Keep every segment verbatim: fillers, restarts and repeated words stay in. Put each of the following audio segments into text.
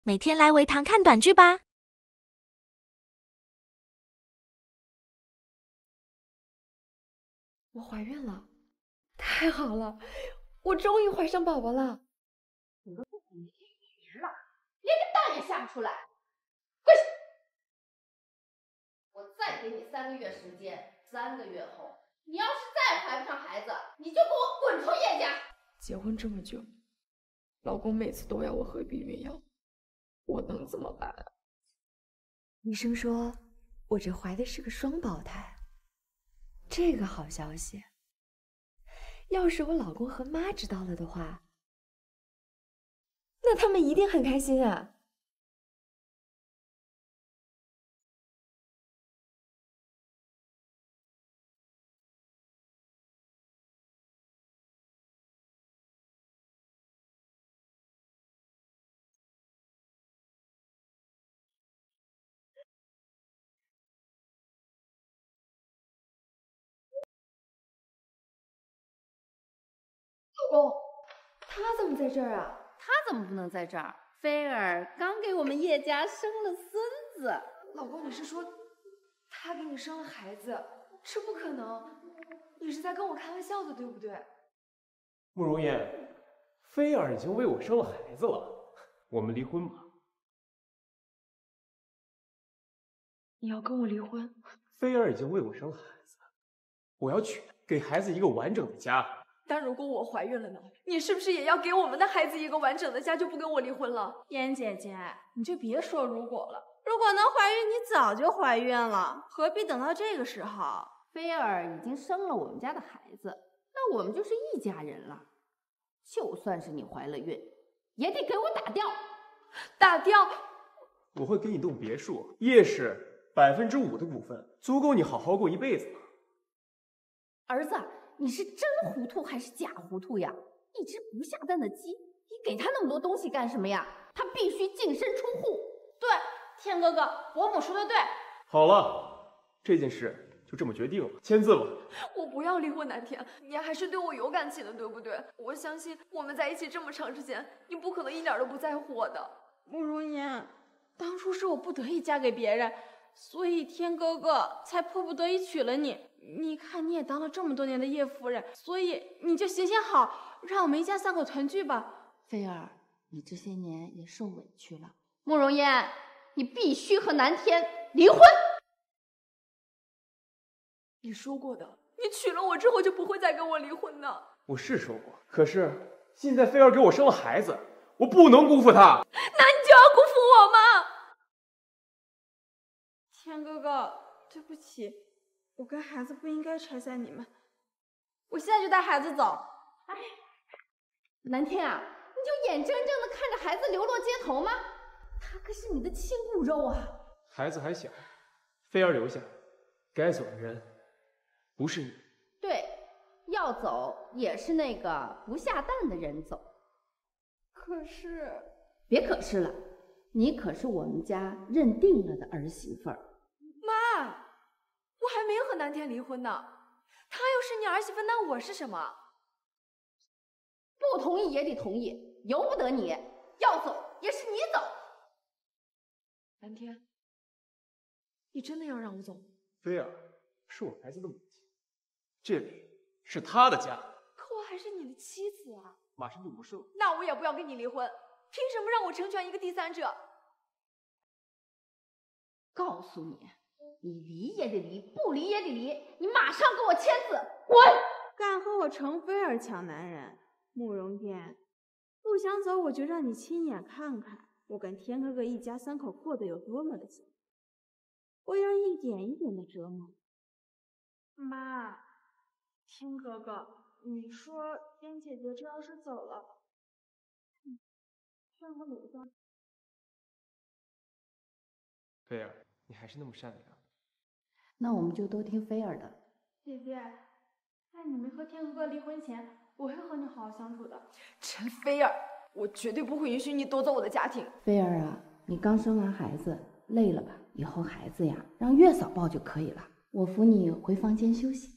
每天来维堂看短剧吧。 我怀孕了，太好了，我终于怀上宝宝了。 你都不母亲一年了，连个蛋也下不出来，跪下！我再给你三个月时间，三个月后，你要是再怀不上孩子，你就给我滚出叶家！ 结婚这么久，老公每次都要我喝避孕药，我能怎么办啊？医生说我这怀的是个双胞胎，这个好消息。要是我老公和妈知道了的话，那他们一定很开心啊。老公，他怎么在这儿啊？ 他怎么不能在这儿？菲儿刚给我们叶家生了孙子。 老公，你是说他给你生了孩子？这不可能，你是在跟我开玩笑的，对不对？ 慕容嫣，菲儿已经为我生了孩子了，我们离婚吧。 你要跟我离婚？ 菲儿已经为我生了孩子，我要娶她，给孩子一个完整的家。 但如果我怀孕了呢？你是不是也要给我们的孩子一个完整的家，就不跟我离婚了？ 嫣姐姐，你就别说如果了，如果能怀孕，你早就怀孕了，何必等到这个时候？ 菲儿已经生了我们家的孩子，那我们就是一家人了。就算是你怀了孕，也得给我打掉。 打掉？ 我会给你栋别墅，叶氏百分之五的股份，足够你好好过一辈子了。 儿子，你是真糊涂还是假糊涂呀？一只不下蛋的鸡，你给他那么多东西干什么呀？他必须净身出户。 对，天哥哥，伯母说的对。 好了，这件事就这么决定了，签字吧。 我不要离婚，南天，你还是对我有感情的，对不对？我相信我们在一起这么长时间，你不可能一点都不在乎我的。 慕容嫣，当初是我不得已嫁给别人，所以天哥哥才迫不得已娶了你。你看你也当了这么多年的叶夫人，所以你就行行好，让我们一家三口团聚吧。 菲儿，你这些年也受委屈了。慕容嫣，你必须和南天离婚。 你说过的，你娶了我之后就不会再跟我离婚的。 我是说过，可是现在菲儿给我生了孩子，我不能辜负她。 那你就要辜负我吗？ 天哥哥，对不起，我跟孩子不应该拆散你们，我现在就带孩子走。 哎，南天啊，你就眼睁睁的看着孩子流落街头吗？他可是你的亲骨肉啊！ 孩子还小，菲儿留下，该走的人不是你。 对，要走也是那个不下蛋的人走。 可是， 别可是了，你可是我们家认定了的儿媳妇儿。 妈，我还没有和南天离婚呢，他要是你儿媳妇，那我是什么？ 不同意也得同意，由不得你，要走也是你走。 南天，你真的要让我走？ 菲儿是我孩子的母亲，这里是她的家。 可我还是你的妻子啊！ 马上就不是了。 那我也不要跟你离婚，凭什么让我成全一个第三者？ 告诉你，你离也得离，不离也得离，你马上给我签字，滚！ 敢和我程菲儿抢男人，慕容嫣，不想走我就让你亲眼看看我跟天哥哥一家三口过得有多么的幸福，我要一点一点的折磨。妈，天哥哥，你说嫣姐姐这要是走了，让我留下。 菲儿，你还是那么善良。 那我们就都听菲儿的。 姐姐，在你没和天哥哥离婚前，我会和你好好相处的。 陈菲儿，我绝对不会允许你夺走我的家庭。 菲儿啊，你刚生完孩子，累了吧？以后孩子呀，让月嫂抱就可以了。我扶你回房间休息。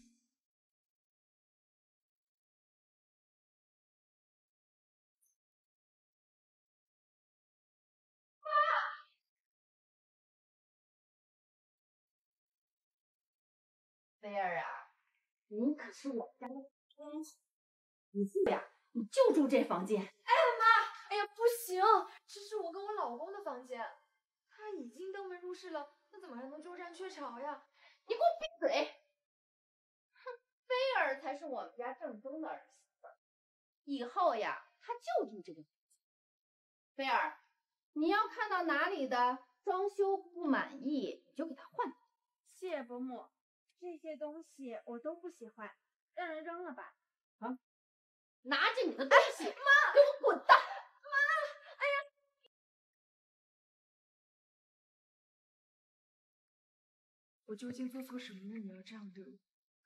菲儿啊，你可是我家的天使，你住呀，你就住这房间。 哎妈，哎呀不行，这是我跟我老公的房间，他已经登门入室了，那怎么还能鸠占鹊巢呀？ 你给我闭嘴！哼，菲儿才是我们家正宗的儿媳妇儿，以后呀，她就住这个房间。菲儿，你要看到哪里的装修不满意，你就给它换掉。 谢谢伯母，这些东西我都不喜欢，让人扔了吧。 啊！拿着你的东西，妈，给我滚蛋！ 我究竟做错什么了？你要这样对我？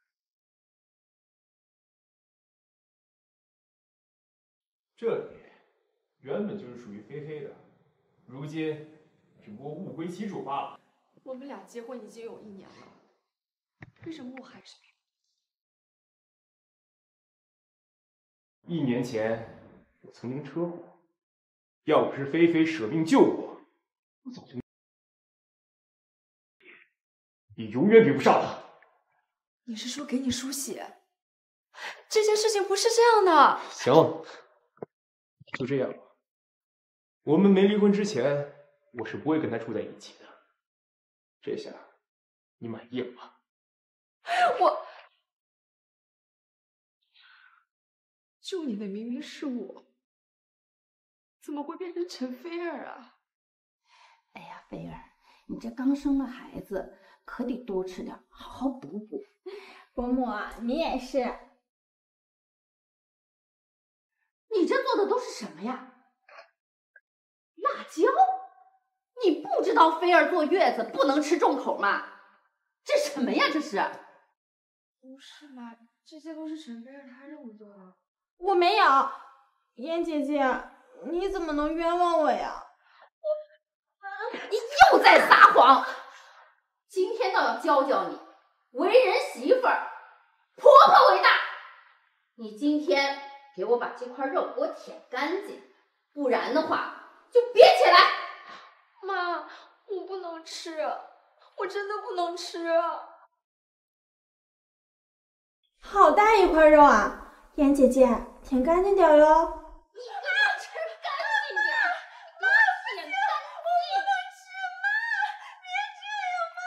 这里原本就是属于菲菲的，如今只不过物归其主罢了。 我们俩结婚已经有一年了，为什么我还是？ 一年前我曾经车祸，要不是菲菲舍命救我，我早就……你永远比不上她。 你是说给你输血？这件事情不是这样的。 行，就这样吧。我们没离婚之前，我是不会跟他住在一起的。这下你满意了吧？ 我救你的明明是我，怎么会变成陈菲儿啊？ 哎呀，菲儿，你这刚生了孩子，可得多吃点，好好补补。 伯母，你也是。 你这做的都是什么呀？辣椒？你不知道菲儿坐月子不能吃重口吗？这什么呀？这是？ 不是吧？这些都是陈菲儿她让我做的。 我没有，妍姐姐，你怎么能冤枉我呀？ 你又在撒谎！今天倒要教教你，为人媳妇儿，婆婆为大。你今天给我把这块肉给我舔干净，不然的话就别起来。 妈，我不能吃，我真的不能吃。 好大一块肉啊！妍姐姐，舔干净点哟。 你给我吃干净点，给我舔干净。我不能吃，妈，别这样，妈，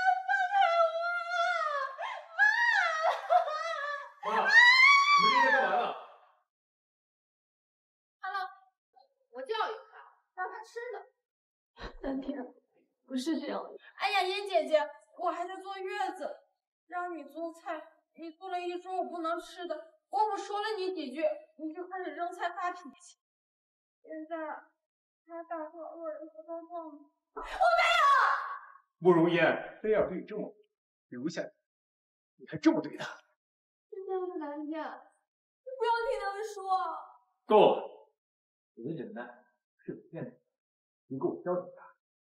放开我，妈。 妈，你们这在干嘛呢？ 好了，我教育他，让他吃的。 蓝天，不是这样的。 哎呀，妍姐姐，我还在坐月子，让你做菜，你做了一桌我不能吃的，我不说了你几句，你就开始扔菜发脾气。现在还打算饿人不当饭吗？我没有。 慕容嫣，非要对你这么留下你，你还这么对他？ 真的是蓝天， 你不要听他们说。 够了，你的忍耐是有限的，你给我消停他。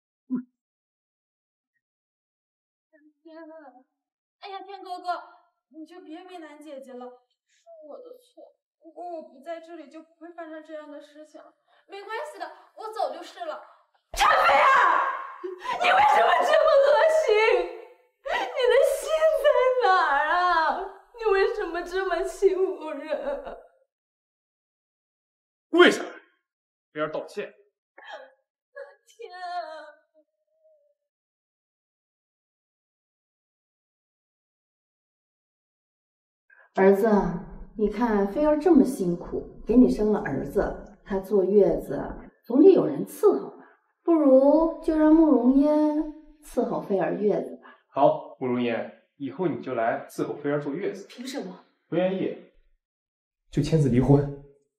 天呐！哎呀，天哥哥，你就别为难姐姐了，是我的错。如果我不在这里，就不会发生这样的事情了。没关系的，我走就是了。陈飞啊，你为什么这么恶心？你的心在哪儿啊？你为什么这么欺负人？ 跪下来，菲儿道歉。 天啊！ 儿子，你看菲儿这么辛苦，给你生了儿子，她坐月子总得有人伺候吧？不如就让慕容嫣伺候菲儿月子吧。 好，慕容嫣，以后你就来伺候菲儿坐月子。 凭什么？ 不愿意就签字离婚。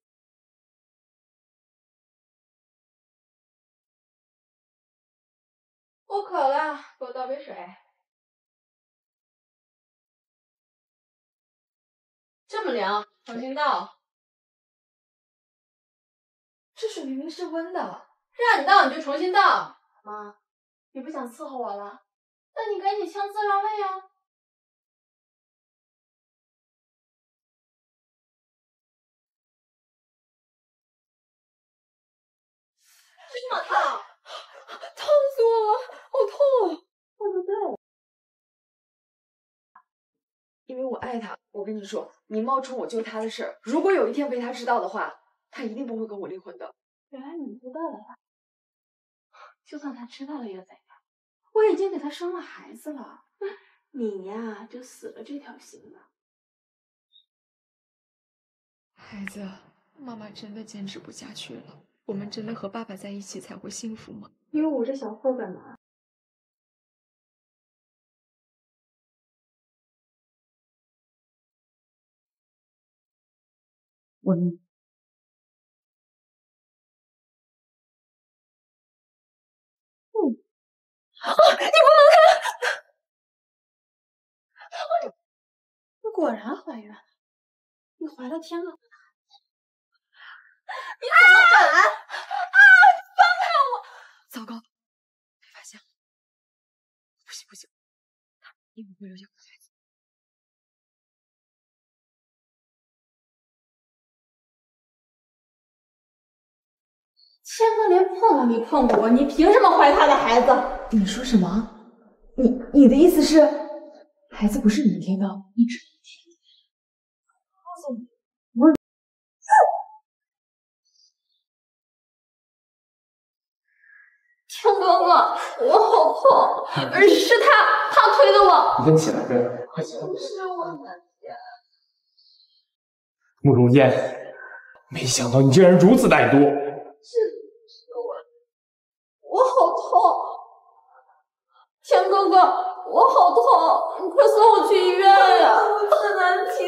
我渴了，给我倒杯水。这么凉，重新倒。这水明明是温的，让你倒你就重新倒。妈，你不想伺候我了？那你赶紧枪自让位呀。这么烫，烫死我了，好痛啊！对不对？ 爱他。我跟你说，你冒充我救他的事儿，如果有一天被他知道的话，他一定不会跟我离婚的。 原来你知道了呀？就算他知道了又怎样？我已经给他生了孩子了，你呀就死了这条心了。 孩子，妈妈真的坚持不下去了。我们真的和爸爸在一起才会幸福吗？ 你捂着小腹干嘛？ 我啊！你不能看！你果然怀孕了，你怀了天哥哥的孩子，你怎么敢？啊！你放开我！ 糟糕，被发现了！不行不行，他一定不会留下我的孩子。 天哥连碰都没碰过我，你凭什么怀他的孩子？ 你说什么？你你的意思是，孩子不是你天的，你只能听。告诉你，我天哥哥，我好痛！是他，他推的我。 你先起来，这快起来！ 是我们家。 慕容燕，没想到你竟然如此歹毒。 是是我，我好痛！天哥哥，我好痛！你快送我去医院呀！我是南青。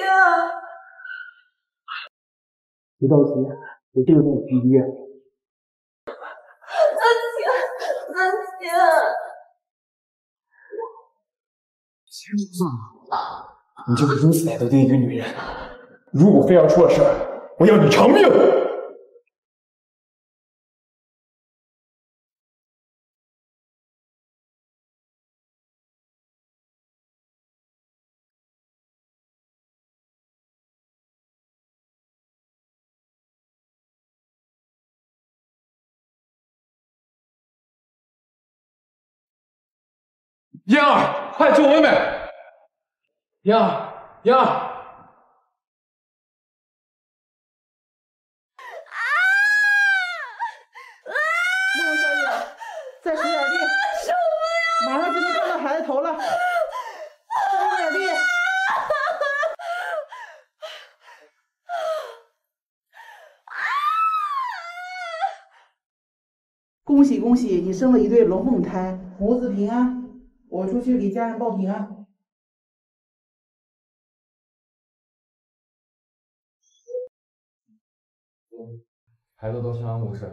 别着急，我这就带你去医院。 南青，南青。 你就是如此歹毒的一个女人，如果非要出了事儿，我要你偿命！燕儿，快救我妹妹！燕儿，燕儿！ 慕容小姐，再使点力，马上就能看到孩子头了，再使点力。恭喜恭喜，你生了一对龙凤胎，母子平安。我出去给家人报平安。 孩子都相安无事。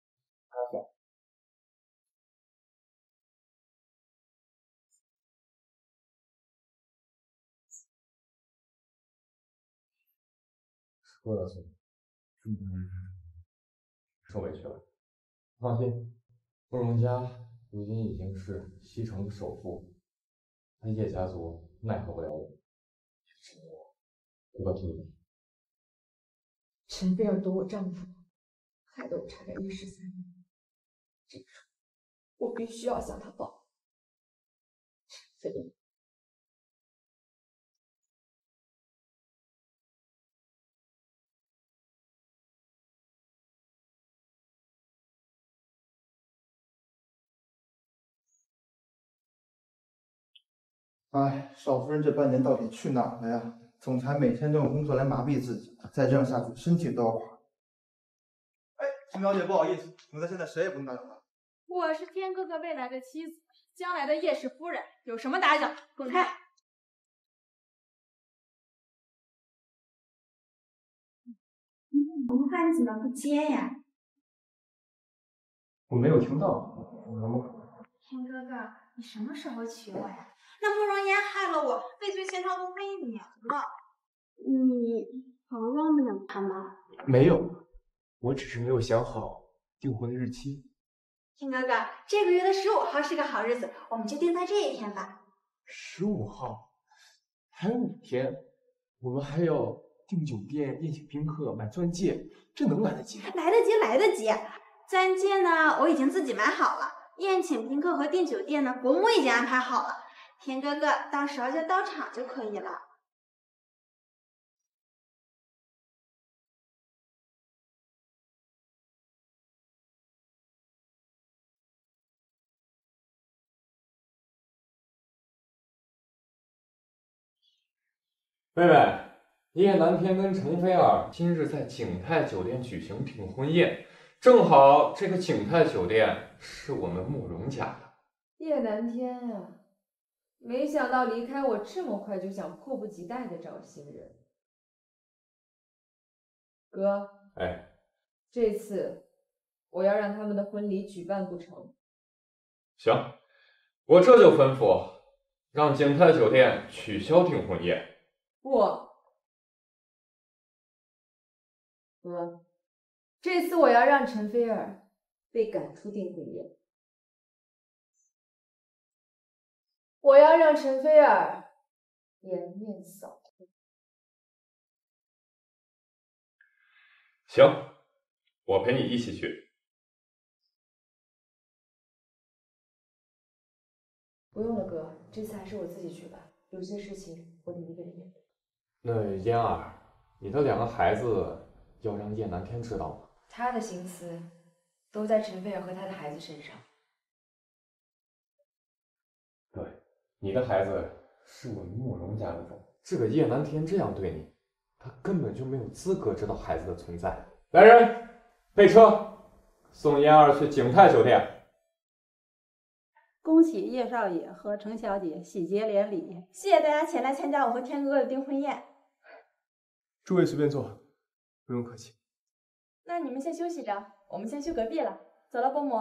说了算，嗯，受委屈了。放心，慕容家如今已经是西城首富，他叶家族奈何不了我。是我，不告诉你。 陈菲儿夺我丈夫，害得我差点一尸三命。这个仇我必须要向他报。陈菲儿。 哎，少夫人这半年到底去哪儿了呀？总裁每天都用工作来麻痹自己，再这样下去，身体都要垮。哎，秦小姐，不好意思，总裁现在谁也不能打扰他。 我是天哥哥未来的妻子，将来的叶氏夫人，有什么打搅？滚开！ 电话你怎么不接呀？ 我没有听到，怎么了？ 天哥哥，你什么时候娶我呀？那慕容嫣害了我，畏罪潜逃都快一年了。 你还忘不了他吗？ 没有，我只是没有想好订婚的日期。 天哥哥，这个月的十五号是个好日子，我们就定在这一天吧。 十五号，还有五天，我们还要订酒店、宴请宾客、买钻戒，这能来得及吗？ 来得及，来得及。钻戒呢，我已经自己买好了；宴请宾客和订酒店呢，伯母已经安排好了。天哥哥到时候就到场就可以了。 妹妹，叶南天跟陈菲儿今日在景泰酒店举行订婚宴，正好这个景泰酒店是我们慕容家的。 叶南天啊，没想到离开我这么快，就想迫不及待的找新人。哥， 哎， 这次我要让他们的婚礼举办不成。 行，我这就吩咐，让景泰酒店取消订婚宴。 不，哥，这次我要让陈菲儿被赶出订婚宴。我要让陈菲儿颜面扫地。 行，我陪你一起去。 不用了，哥，这次还是我自己去吧，有些事情我得一个人面对。 那嫣儿，你的两个孩子要让叶南天知道吗？ 他的心思都在陈菲儿和他的孩子身上。 对，你的孩子是我们慕容家的种。这个叶南天这样对你，他根本就没有资格知道孩子的存在。来人，备车，送嫣儿去景泰酒店。 恭喜叶少爷和程小姐喜结连理，谢谢大家前来参加我和天哥哥的订婚宴。 诸位随便坐，不用客气。 那你们先休息着，我们先去隔壁了。走了，伯母。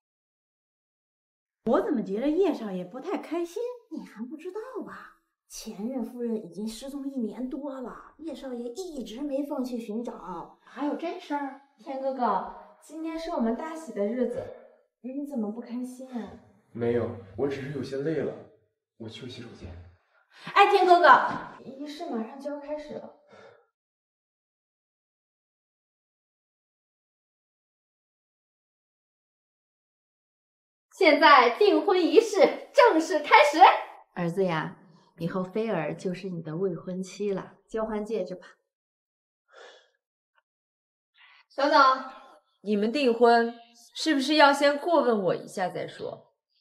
我怎么觉得叶少爷不太开心？你还不知道吧？前任夫人已经失踪一年多了，叶少爷一直没放弃寻找。 还有这事儿？天哥哥，今天是我们大喜的日子，你怎么不开心啊？ 没有，我只是有些累了，我去个洗手间。 哎，天哥哥，仪式马上就要开始了。 现在订婚仪式正式开始。 儿子呀，以后菲儿就是你的未婚妻了， 交换戒指吧。 等等，你们订婚是不是要先过问我一下再说？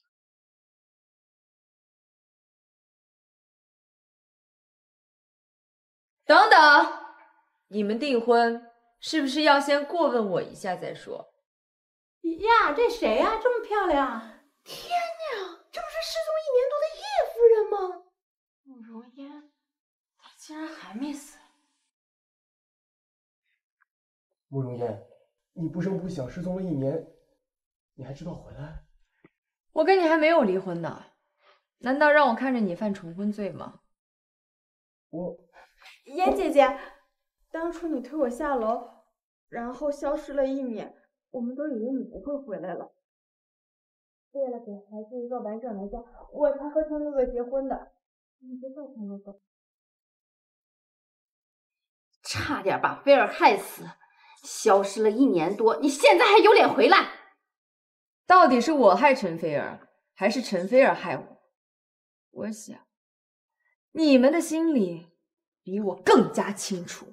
等等，你们订婚是不是要先过问我一下再说？ 呀，这谁呀？这么漂亮！天呀，这不是失踪一年多的叶夫人吗？ 慕容嫣，她竟然还没死。 慕容嫣，你不声不响失踪了一年，你还知道回来？ 我跟你还没有离婚呢，难道让我看着你犯重婚罪吗？ 我， 嫣姐姐，当初你推我下楼，然后消失了一年，我们都以为你不会回来了。为了给孩子一个完整的家，我才和天哥哥结婚的。你知道天哥哥？ 差点把菲儿害死，消失了一年多，你现在还有脸回来？ 到底是我害陈菲儿，还是陈菲儿害我？我想，你们的心里比我更加清楚。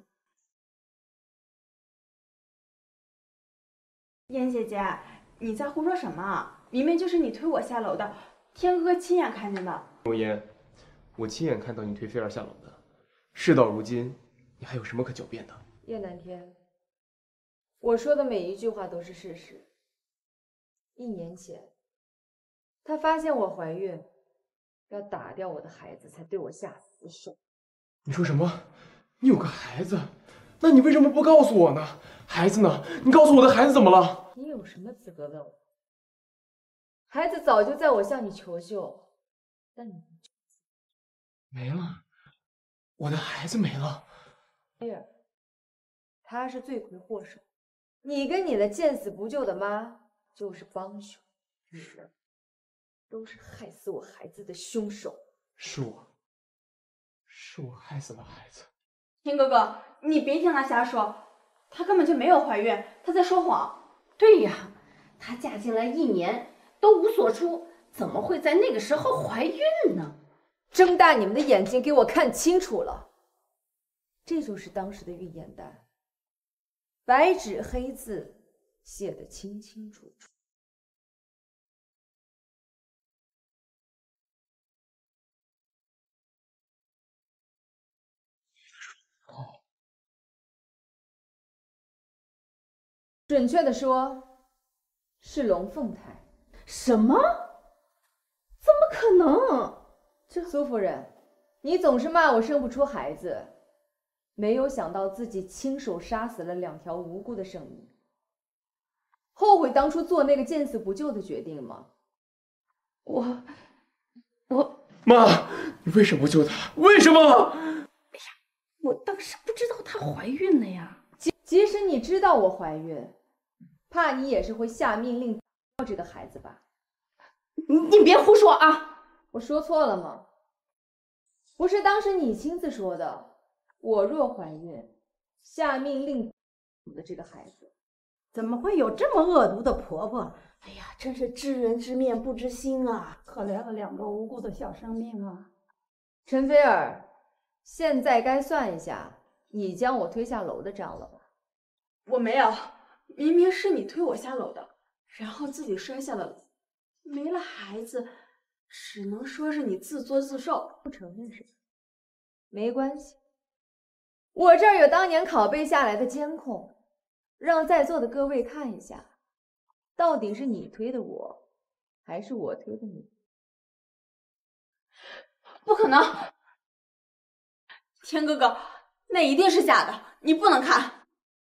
嫣姐姐，你在胡说什么？明明就是你推我下楼的，天哥哥亲眼看见的。 慕容嫣，我亲眼看到你推菲儿下楼的。事到如今，你还有什么可狡辩的？ 叶南天，我说的每一句话都是事实。一年前，他发现我怀孕，要打掉我的孩子，才对我下死手。 你说什么？你有个孩子？那你为什么不告诉我呢？孩子呢？你告诉我的孩子怎么了？ 你有什么资格问我？孩子早就在我向你求救，但你没了，我的孩子没了。 菲儿，他是罪魁祸首，你跟你的见死不救的妈就是帮凶，你们都是害死我孩子的凶手。 是我，是我害死了孩子。 天哥哥，你别听他瞎说，她根本就没有怀孕，她在说谎。 对呀，她嫁进来一年都无所出，怎么会在那个时候怀孕呢？ 睁大你们的眼睛，给我看清楚了！这就是当时的预言单，白纸黑字写得清清楚楚。 准确的说，是龙凤胎。 什么？怎么可能？ 这苏夫人，你总是骂我生不出孩子，没有想到自己亲手杀死了两条无辜的生命，后悔当初做那个见死不救的决定吗？ 我，我妈，你为什么不救她？为什么？ 哎呀，我当时不知道她怀孕了呀。 即即使你知道我怀孕，怕你也是会下命令要这个孩子吧？ 你你别胡说啊！ 我说错了吗？不是当时你亲自说的，我若怀孕，下命令的这个孩子。 怎么会有这么恶毒的婆婆？哎呀，真是知人知面不知心啊！ 可怜了两个无辜的小生命啊！ 陈菲儿，现在该算一下你将我推下楼的账了吧？ 我没有，明明是你推我下楼的，然后自己摔下了楼，没了孩子，只能说是你自作自受。 不承认是吧？没关系，我这儿有当年拷贝下来的监控，让在座的各位看一下，到底是你推的我，还是我推的你？ 不可能，天哥哥，那一定是假的，你不能看。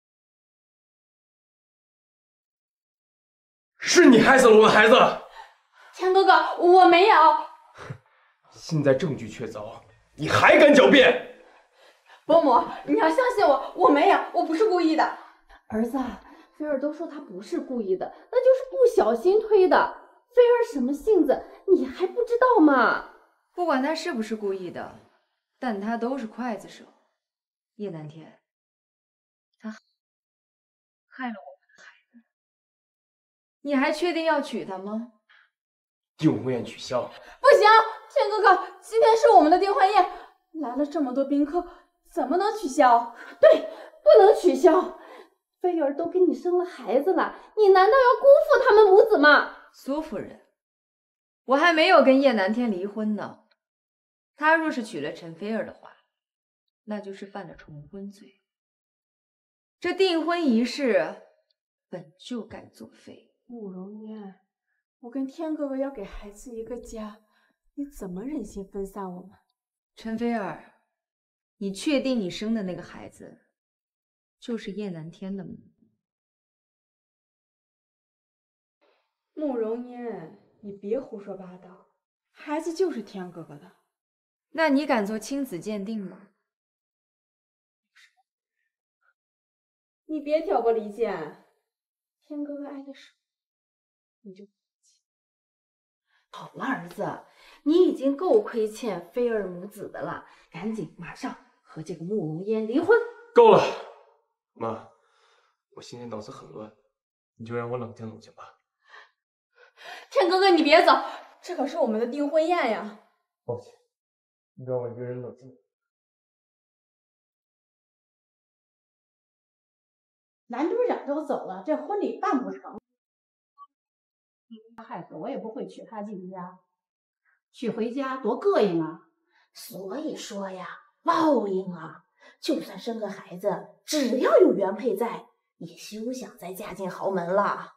是你害死了我的孩子！ 天哥哥，我没有。 现在证据确凿，你还敢狡辩？ 伯母，你要相信我，我没有，我不是故意的。 儿子，菲儿都说他不是故意的，那就是不小心推的。菲儿什么性子，你还不知道吗？ 不管他是不是故意的，但他都是刽子手。叶南天，他害了我们的孩子，你还确定要娶她吗？ 订婚宴取消。 不行，天哥哥，今天是我们的订婚宴，来了这么多宾客，怎么能取消？ 对，不能取消。菲儿都给你生了孩子了，你难道要辜负他们母子吗？ 苏夫人，我还没有跟叶南天离婚呢。他若是娶了陈菲儿的话，那就是犯了重婚罪。这订婚仪式本就该作废。 慕容嫣，我跟天哥哥要给孩子一个家，你怎么忍心分散我们？ 陈菲儿，你确定你生的那个孩子就是叶南天的吗？ 慕容嫣，你别胡说八道，孩子就是天哥哥的。 那你敢做亲子鉴定吗？ 你别挑拨离间，天哥哥爱的是你就。 好了，儿子，你已经够亏欠菲儿母子的了，赶紧马上和这个慕容嫣离婚。 够了，妈，我现在脑子很乱，你就让我冷静冷静吧。 天哥哥，你别走，这可是我们的订婚宴呀。 抱歉，你让我一个人冷静。 男队长都走了，这婚礼办不成。害死我也不会娶她进家，娶回家多膈应啊！ 所以说呀，报应啊！就算生个孩子，只要有原配在，也休想再嫁进豪门了。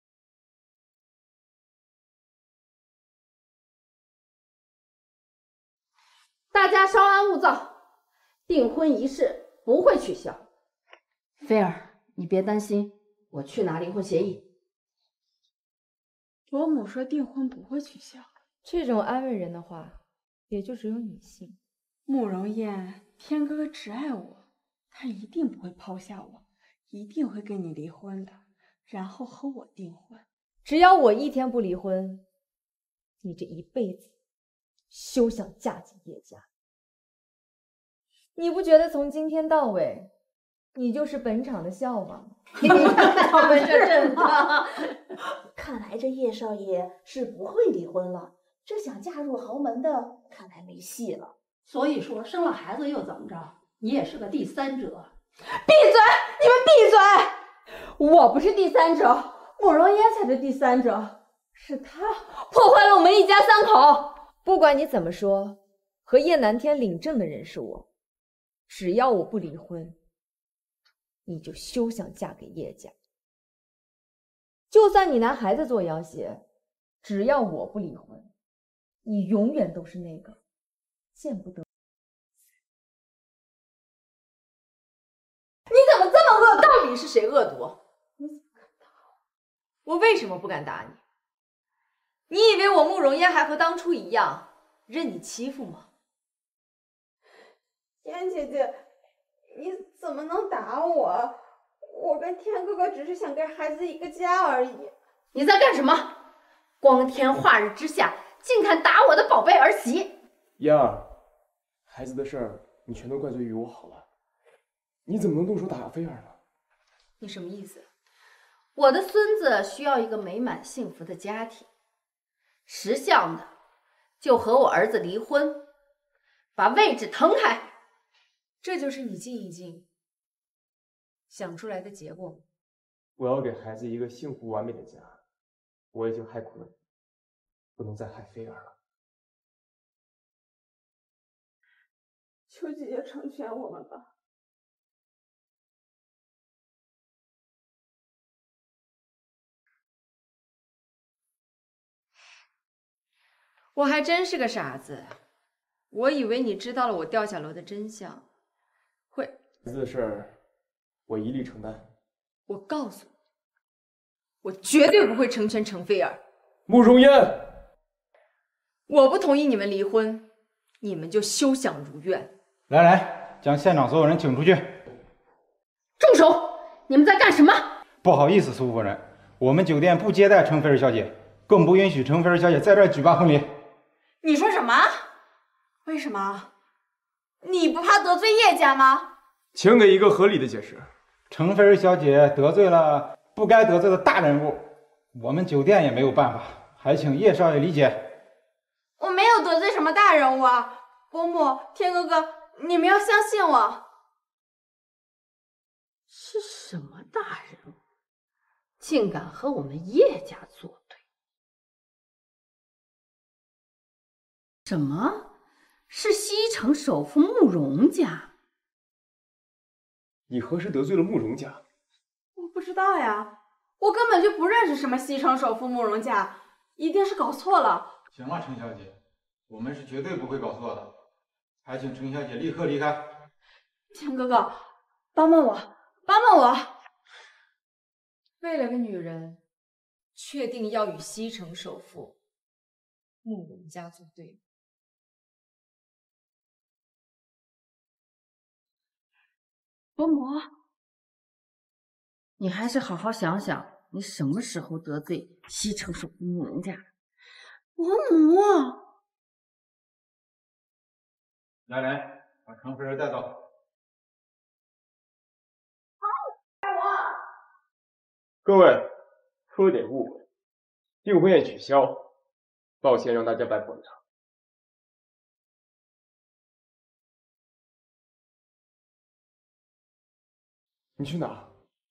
大家稍安勿躁，订婚仪式不会取消。菲儿，你别担心，我去拿离婚协议。 伯母说订婚不会取消， 这种安慰人的话，也就只有你信。 慕容嫣，天哥哥只爱我，他一定不会抛下我，一定会跟你离婚的，然后和我订婚。 只要我一天不离婚，你这一辈子休想嫁进叶家。你不觉得从今天到尾，你就是本场的笑话吗？ 他们这真的，看来这叶少爷是不会离婚了。这想嫁入豪门的，看来没戏了。 所以说，生了孩子又怎么着？你也是个第三者。 闭嘴！你们闭嘴！我不是第三者，慕容嫣才是第三者，是他破坏了我们一家三口。 不管你怎么说，和叶南天领证的人是我。只要我不离婚，你就休想嫁给叶家。 就算你拿孩子做要挟，只要我不离婚，你永远都是那个见不得。你怎么这么恶毒？到底是谁恶毒？你怎么敢打我？我为什么不敢打你？你以为我慕容嫣还和当初一样任你欺负吗？ 嫣姐姐，你怎么能打我？我跟天哥哥只是想给孩子一个家而已。 你在干什么？光天化日之下，竟敢打我的宝贝儿媳！ 嫣儿，孩子的事儿你全都怪罪于我好了，你怎么能动手打菲儿呢？ 你什么意思？我的孙子需要一个美满幸福的家庭，识相的就和我儿子离婚，把位置腾开。 这就是你静一静想出来的结果吗？ 我要给孩子一个幸福完美的家，我已经害苦了你，不能再害菲儿了。 求姐姐成全我们吧。 我还真是个傻子，我以为你知道了我掉下楼的真相，会孩子的事儿，我一力承担。 我告诉你，我绝对不会成全程菲儿。 慕容嫣， 我不同意你们离婚，你们就休想如愿。 来来，将现场所有人请出去。 住手！你们在干什么？ 不好意思，苏夫人，我们酒店不接待程菲儿小姐，更不允许程菲儿小姐在这儿举办婚礼。 你说什么？为什么？你不怕得罪叶家吗？ 请给一个合理的解释。 程菲儿小姐得罪了不该得罪的大人物，我们酒店也没有办法，还请叶少爷理解。 我没有得罪什么大人物啊，伯母、天哥哥，你们要相信我。 是什么大人物，竟敢和我们叶家作对？什么？是西城首富慕容家？ 你何时得罪了慕容家？ 我不知道呀，我根本就不认识什么西城首富慕容家，一定是搞错了。 行了，程小姐，我们是绝对不会搞错的，还请程小姐立刻离开。 天哥哥，帮帮我，帮帮我！ 为了个女人，确定要与西城首富慕容家作对。 伯母，你还是好好想想，你什么时候得罪西城首富慕容家？伯母， 来来，把程菲儿带走。 各位，出了点误会，订婚宴取消，抱歉让大家白跑一趟。你去哪？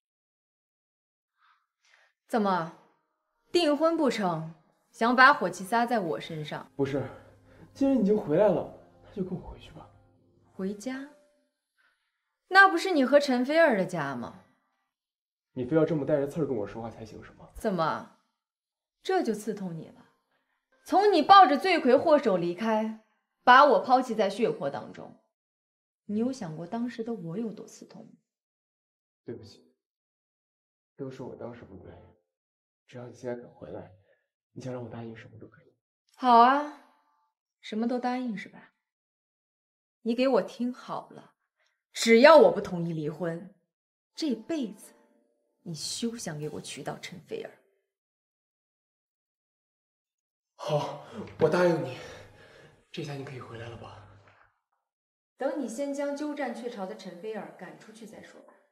怎么，订婚不成，想把火气撒在我身上？ 不是，既然已经回来了，那就跟我回去吧。 回家？那不是你和陈菲儿的家吗？ 你非要这么带着刺儿跟我说话才行是吗？ 怎么，这就刺痛你了？从你抱着罪魁祸首离开，把我抛弃在血泊当中，你有想过当时的我有多刺痛吗？ 对不起，都是我当时不对。只要你现在肯回来，你想让我答应什么都可以。 好啊，什么都答应是吧？你给我听好了，只要我不同意离婚，这辈子你休想给我娶到陈菲儿。 好，我答应你，这下你可以回来了吧？ 等你先将鸠占鹊巢的陈菲儿赶出去再说吧。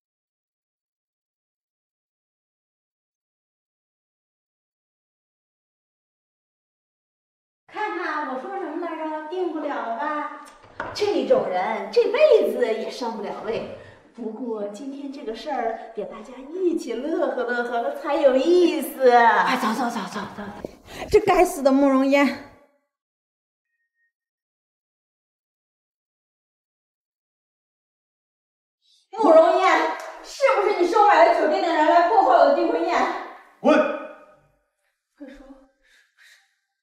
看看我说什么来着？定不了了吧？这种人这辈子也上不了位。不过今天这个事儿得大家一起乐呵乐呵才有意思。 快走走走走走！这该死的慕容嫣！ 慕容嫣，是不是你收买了酒店的人来破坏我的订婚宴？ 滚！ 快说，是不是？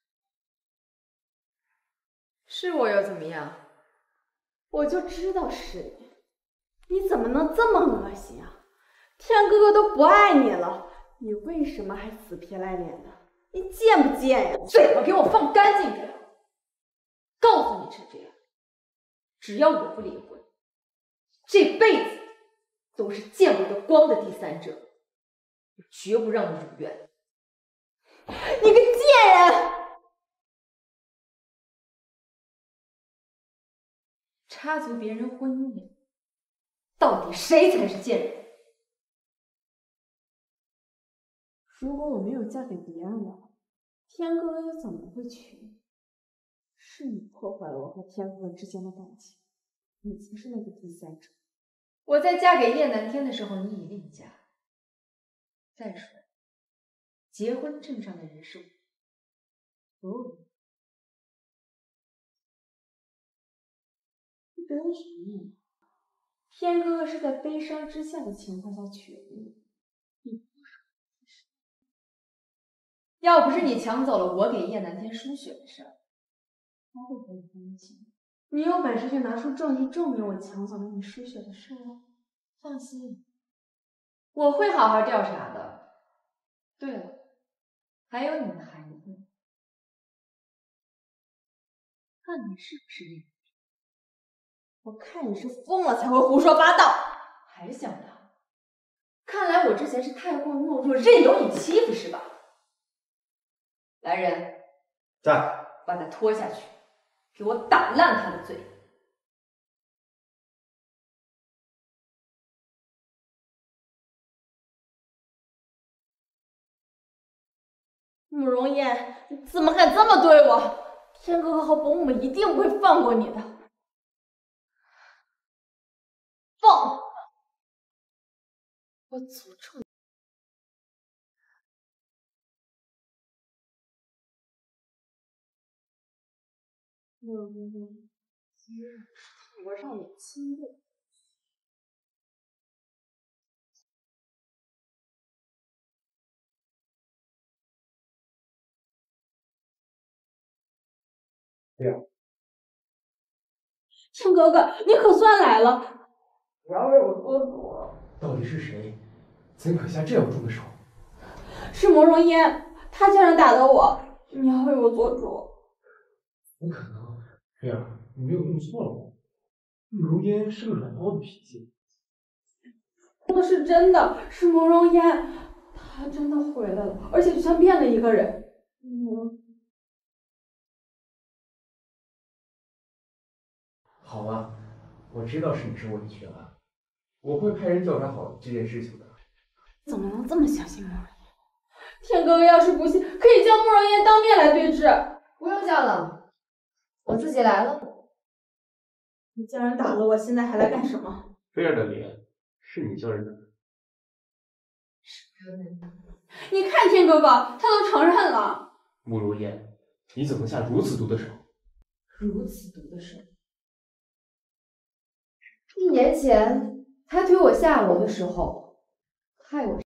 是我又怎么样？ 我就知道是你，你怎么能这么恶心啊？天哥哥都不爱你了，你为什么还死皮赖脸的？你贱不贱呀？ 嘴巴给我放干净点！告诉你陈飞儿，只要我不离婚，这辈子都是见不得光的第三者，我绝不让你如愿。 你个贱人！ 插足别人婚姻，到底谁才是贱人？ 如果我没有嫁给别人的话，天哥哥又怎么会娶你？是你破坏了我和天哥哥之间的感情，你才是那个第三者。 我在嫁给叶南天的时候，你已另嫁。再说，结婚证上的人是我。哦， 你得了什么命？天哥哥是在悲伤之下的情况下娶了你。 要不是你抢走了我给叶南天输血的事儿， 他会不会同情？你有本事就拿出证据证明我抢走了你输血的事啊！ 放心，我会好好调查的。对了，还有你的孩子，看你是不是叶？ 我看你是疯了才会胡说八道， 还想当？看来我之前是太过懦弱，任由你欺负是吧？来人， 在， 把他拖下去，给我打烂他的嘴！ 慕容嫣，你怎么敢这么对我？天哥哥和伯母一定不会放过你的。放！我诅咒你！慕容嫣，今日是我让你亲热。 对呀。 天哥哥，你可算来了！ 不要为我做主！到底是谁，怎可下这样重的手？ 是慕容嫣，她叫人打的我，你要为我做主。 不可能，菲儿，你没有弄错了吧？慕容嫣是个软包的脾气。 说的是真的，是慕容嫣，她真的回来了，而且就像变了一个人。嗯。 好吧，我知道是你受委屈了，我会派人调查好这件事情的。 怎么能这么相信慕容嫣？天哥哥要是不信，可以叫慕容嫣当面来对质。 不用叫了，我自己来了。 你叫人打了我，现在还来干什么？ 菲儿的脸是你叫人打的？ 是我能打。 你看天哥哥，他都承认了。 慕容嫣，你怎么下如此毒的手？ 如此毒的手。一年前他推我下楼的时候，害我，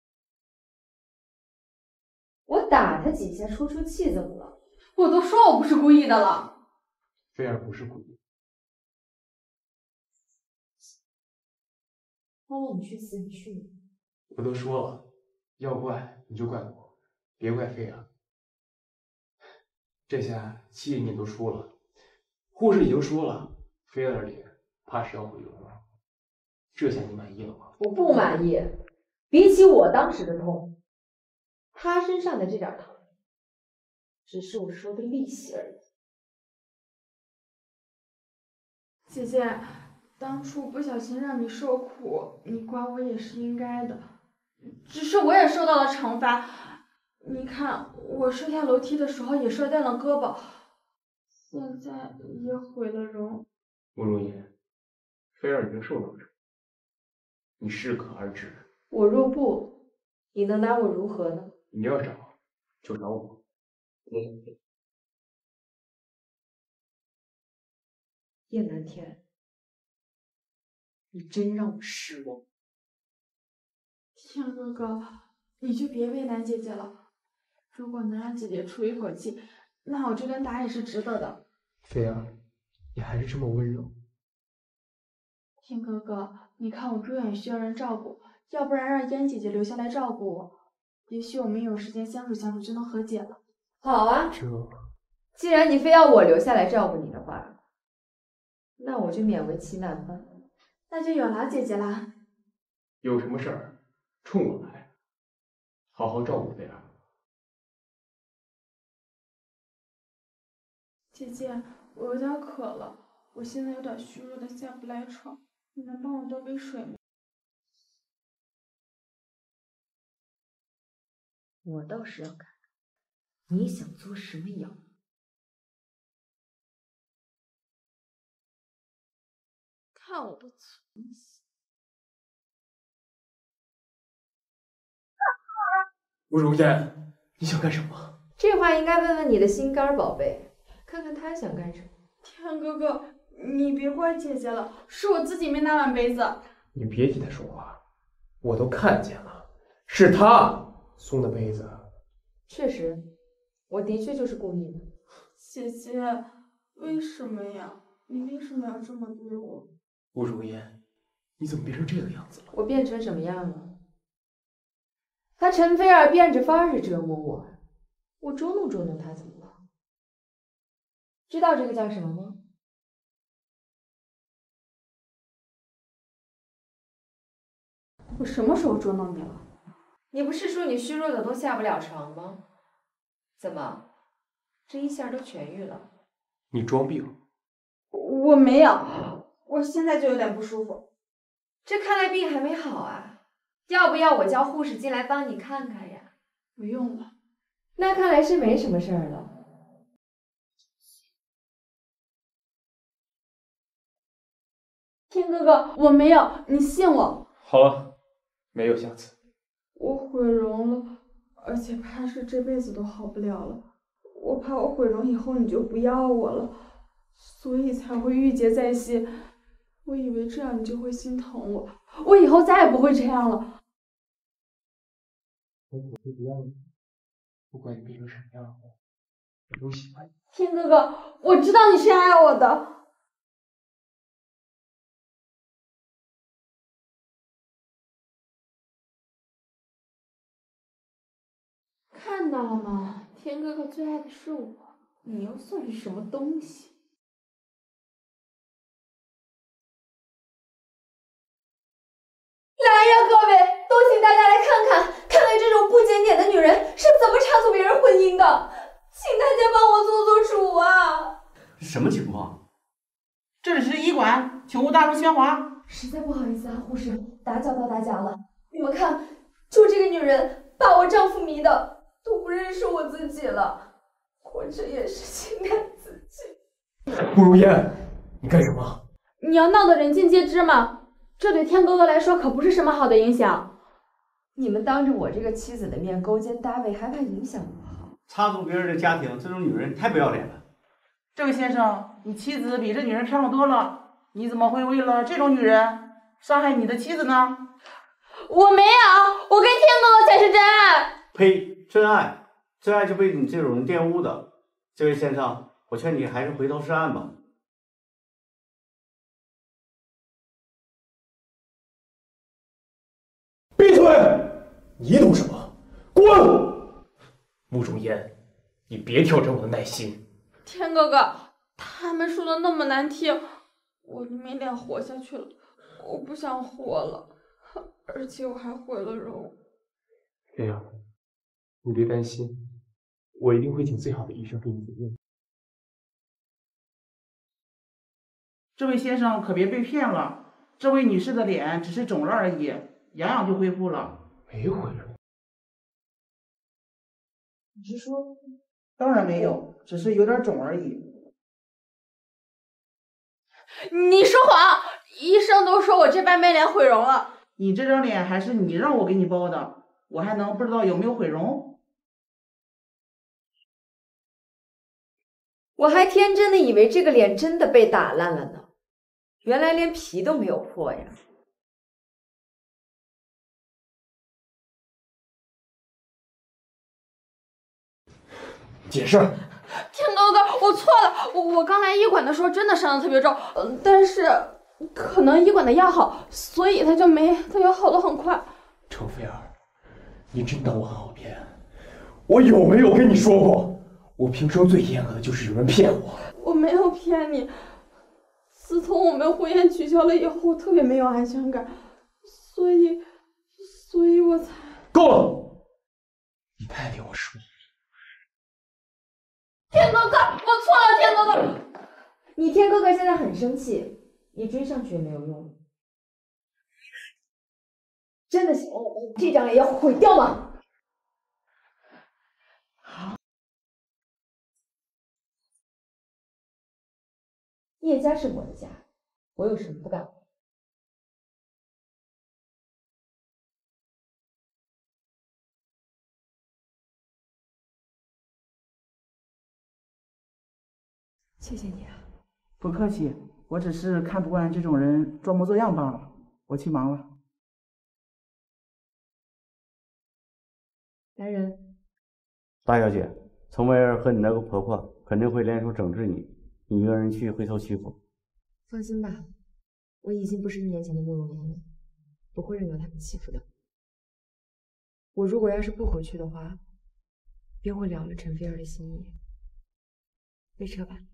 我打他几下出出气，怎么了？ 我都说我不是故意的了。 菲儿不是故意。 那让你去死你去！ 我都说了，要怪你就怪我，别怪菲儿。这下气你都出了，护士已经说了，菲儿的脸怕是要毁容了。这下你满意了吗？ 我不满意。比起我当时的痛，他身上的这点疼，只是我收的利息而已。 姐姐，当初不小心让你受苦，你管我也是应该的。只是我也受到了惩罚。你看，我摔下楼梯的时候也摔断了胳膊，现在也毁了容。 慕容嫣，菲儿已经受到了惩罚，你适可而止。 我入部，你能拿我如何呢？ 你要找就找我。 叶南天，你真让我失望。 天哥哥， 你就别为难姐姐了。如果能让姐姐出一口气，那我这顿打也是值得的。 菲儿，你还是这么温柔。 天哥哥，你看我住院也需要人照顾，要不然让嫣姐姐留下来照顾我，也许我们有时间相处相处就能和解了。 好啊， 这， 既然你非要我留下来照顾你的话，那我就勉为其难吧。 那就有劳姐姐啦。 有什么事儿冲我来，好好照顾菲儿。 姐姐，我有点渴了，我现在有点虚弱的下不来床，你能帮我倒杯水吗？ 我倒是要看看你想做什么妖。 看我不存心。 慕容嫣，你想干什么？ 这话应该问问你的心肝宝贝，看看他想干什么。 天哥哥，你别怪姐姐了，是我自己没拿满杯子。 你别替他说话，我都看见了，是他送的杯子。 确实，我的确就是故意的。 姐姐，为什么呀？你为什么要这么对我？ 慕容嫣，你怎么变成这个样子了？ 我变成什么样了？他陈菲儿变着法儿折磨我，我捉弄捉弄他怎么了？知道这个叫什么吗？ 我什么时候捉弄你了？ 你不是说你虚弱的都下不了床吗？怎么，这一下都痊愈了？ 你装病。 我没有，我现在就有点不舒服。 这看来病还没好啊。要不要我叫护士进来帮你看看呀？ 不用了。 那看来是没什么事儿了。 天哥哥，我没有，你信我。 好了，没有下次。 我毁容了，而且怕是这辈子都好不了了。我怕我毁容以后你就不要我了，所以才会郁结在心。我以为这样你就会心疼我，我以后再也不会这样了。 我怎么会不要你？不管你变成什么样，我都喜欢你。 天哥哥，我知道你是爱我的。看到了吗？天哥哥最爱的是我，你又算是什么东西？ 来呀，各位，都请大家来看看，看看这种不检点的女人是怎么插足别人婚姻的，请大家帮我做做主啊！ 什么情况？ 这里是医馆，请勿大声喧哗。 实在不好意思啊，护士，打搅到大家了。你们看，就这个女人把我丈夫迷的都不认识我自己了，我这也是心疼自己。 慕容嫣，你干什么？ 你要闹得人尽皆知吗？这对天哥哥来说可不是什么好的影响。 你们当着我这个妻子的面勾肩搭背，还怕影响我好？ 插足别人的家庭，这种女人太不要脸了。 这位先生，你妻子比这女人漂亮多了，你怎么会为了这种女人伤害你的妻子呢？ 我没有，我跟天哥哥才是真爱。 呸！真爱，真爱就被你这种人玷污的。这位先生，我劝你还是回头是岸吧。 闭嘴！你懂什么？滚！慕容嫣，你别挑战我的耐心。 天哥哥，他们说的那么难听，我都没脸活下去了，我不想活了，而且我还毁了容。 菲儿，你别担心，我一定会请最好的医生给你检验。 这位先生可别被骗了，这位女士的脸只是肿了而已，养养就恢复了。 没毁容？ 你是说？当然没有，只是有点肿而已。 你说谎！医生都说我这半边脸毁容了。 你这张脸还是你让我给你包的，我还能不知道有没有毁容？ 我还天真的以为这个脸真的被打烂了呢，原来连皮都没有破呀。 解释。 天哥哥，我错了，我我刚来医馆的时候真的伤的特别重，嗯，但是可能医馆的药好，所以他就没，他就好的很快。 程菲儿，你真当我很好骗？我有没有跟你说过，我平生最厌恶的就是有人骗我。 我没有骗你，自从我们婚宴取消了以后，我特别没有安全感，所以，所以我才…… 够了！你太令我失望。 天哥哥，我错了，天哥哥。 你天哥哥现在很生气，你追上去也没有用。真的想让我把这张脸要毁掉吗？好。叶家是我的家，我有什么不敢？谢谢你啊。 不客气，我只是看不惯这种人装模作样罢了。我去忙了。 来人！ 大小姐，程薇儿和你那个婆婆肯定会联手整治你，你一个人去会受欺负。 放心吧，我已经不是一年前的慕容妍了，不会任由他们欺负的。我如果要是不回去的话，便会了了陈菲儿的心意。备车吧。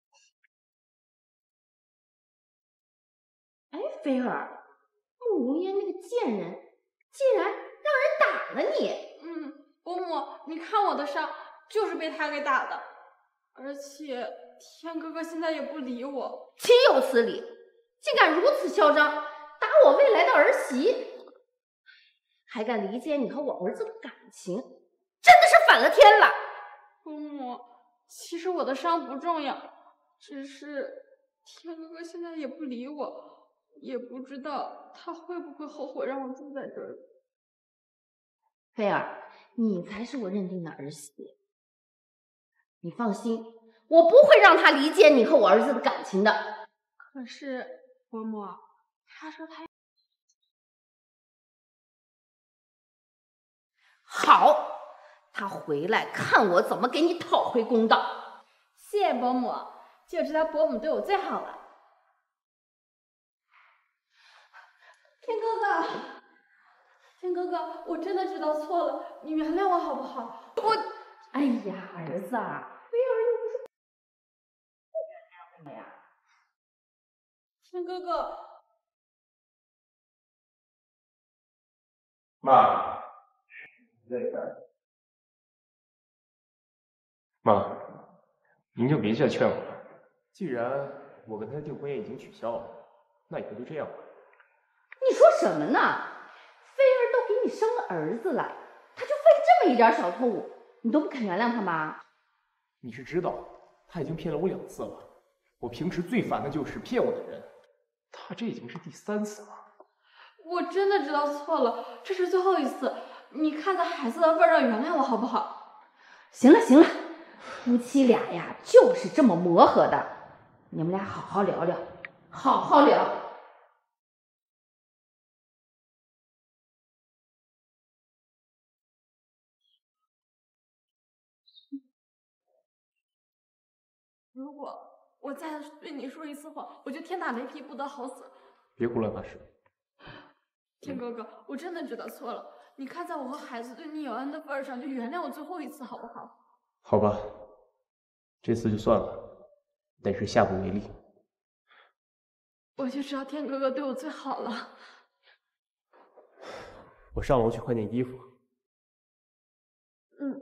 哎，菲儿，慕容嫣那个贱人，竟然让人打了你！ 嗯，伯母，你看我的伤，就是被他给打的，而且天哥哥现在也不理我。 岂有此理！竟敢如此嚣张，打我未来的儿媳，还敢理解你和我儿子的感情，真的是反了天了！ 伯母，其实我的伤不重要，只是天哥哥现在也不理我，也不知道他会不会后悔让我住在这儿。 菲儿，你才是我认定的儿媳，你放心，我不会让他理解你和我儿子的感情的。 可是伯母，他说他好，他回来看我怎么给你讨回公道。 谢谢伯母，就知道伯母对我最好了。天哥哥，天哥哥，我真的知道错了，你原谅我好不好？我， 哎呀，儿子啊，菲儿又不是不原谅你呀。 天哥哥， 妈，在这儿。妈，您就别再劝我了。既然我跟他的订婚宴已经取消了，那以后就这样吧。 你说什么呢？菲儿都给你生了儿子了，他就犯这么一点小错误，你都不肯原谅他吗？ 你是知道，他已经骗了我两次了。我平时最烦的就是骗我的人，他这已经是第三次了。 我真的知道错了，这是最后一次，你看在孩子的份上原谅我好不好？ 行了行了，夫妻俩呀就是这么磨合的，你们俩好好聊聊，好好聊。 如果我再对你说一次谎，我就天打雷劈，不得好死。 别胡乱发誓。 天哥哥，我真的知道错了，你看在我和孩子对你有恩的份上，就原谅我最后一次好不好？ 好吧，这次就算了，但是下不为例。 我就知道天哥哥对我最好了。 我上楼去换件衣服。 嗯。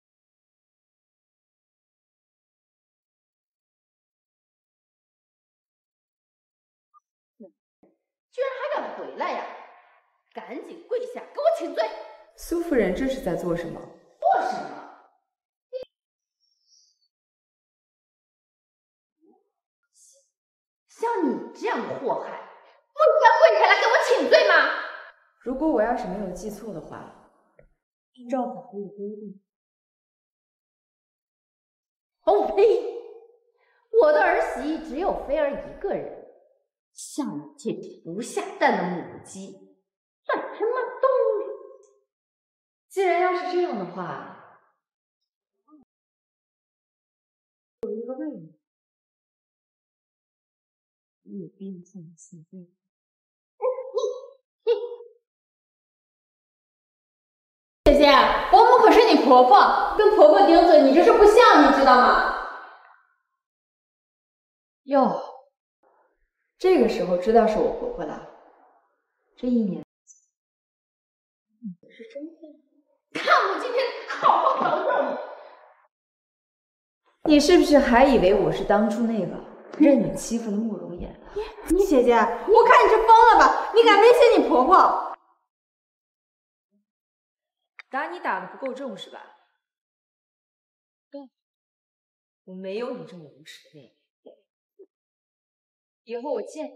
居然还敢回来呀！赶紧跪下，给我请罪！ 苏夫人这是在做什么？ 做什么？像你这样的祸害，不应该跪下来给我请罪吗？ 如果我要是没有记错的话，依照法律规定， 哦呸！我的儿媳只有菲儿一个人。像你这只不下蛋的母鸡，算什么东西？ 既然要是这样的话， 有病送死罪。 姐姐，伯母可是你婆婆，跟婆婆顶嘴，你这是不孝，你知道吗？ 哟，这个时候知道是我婆婆了。这一年，你是真的。 看我今天好好搞搞你！ 你是不是还以为我是当初那个任你欺负的慕容妍？ 你姐姐，我看你是疯了吧？你敢威胁你婆婆？ 打你打的不够重是吧？我没有你这么无耻的妹妹。以后我见你。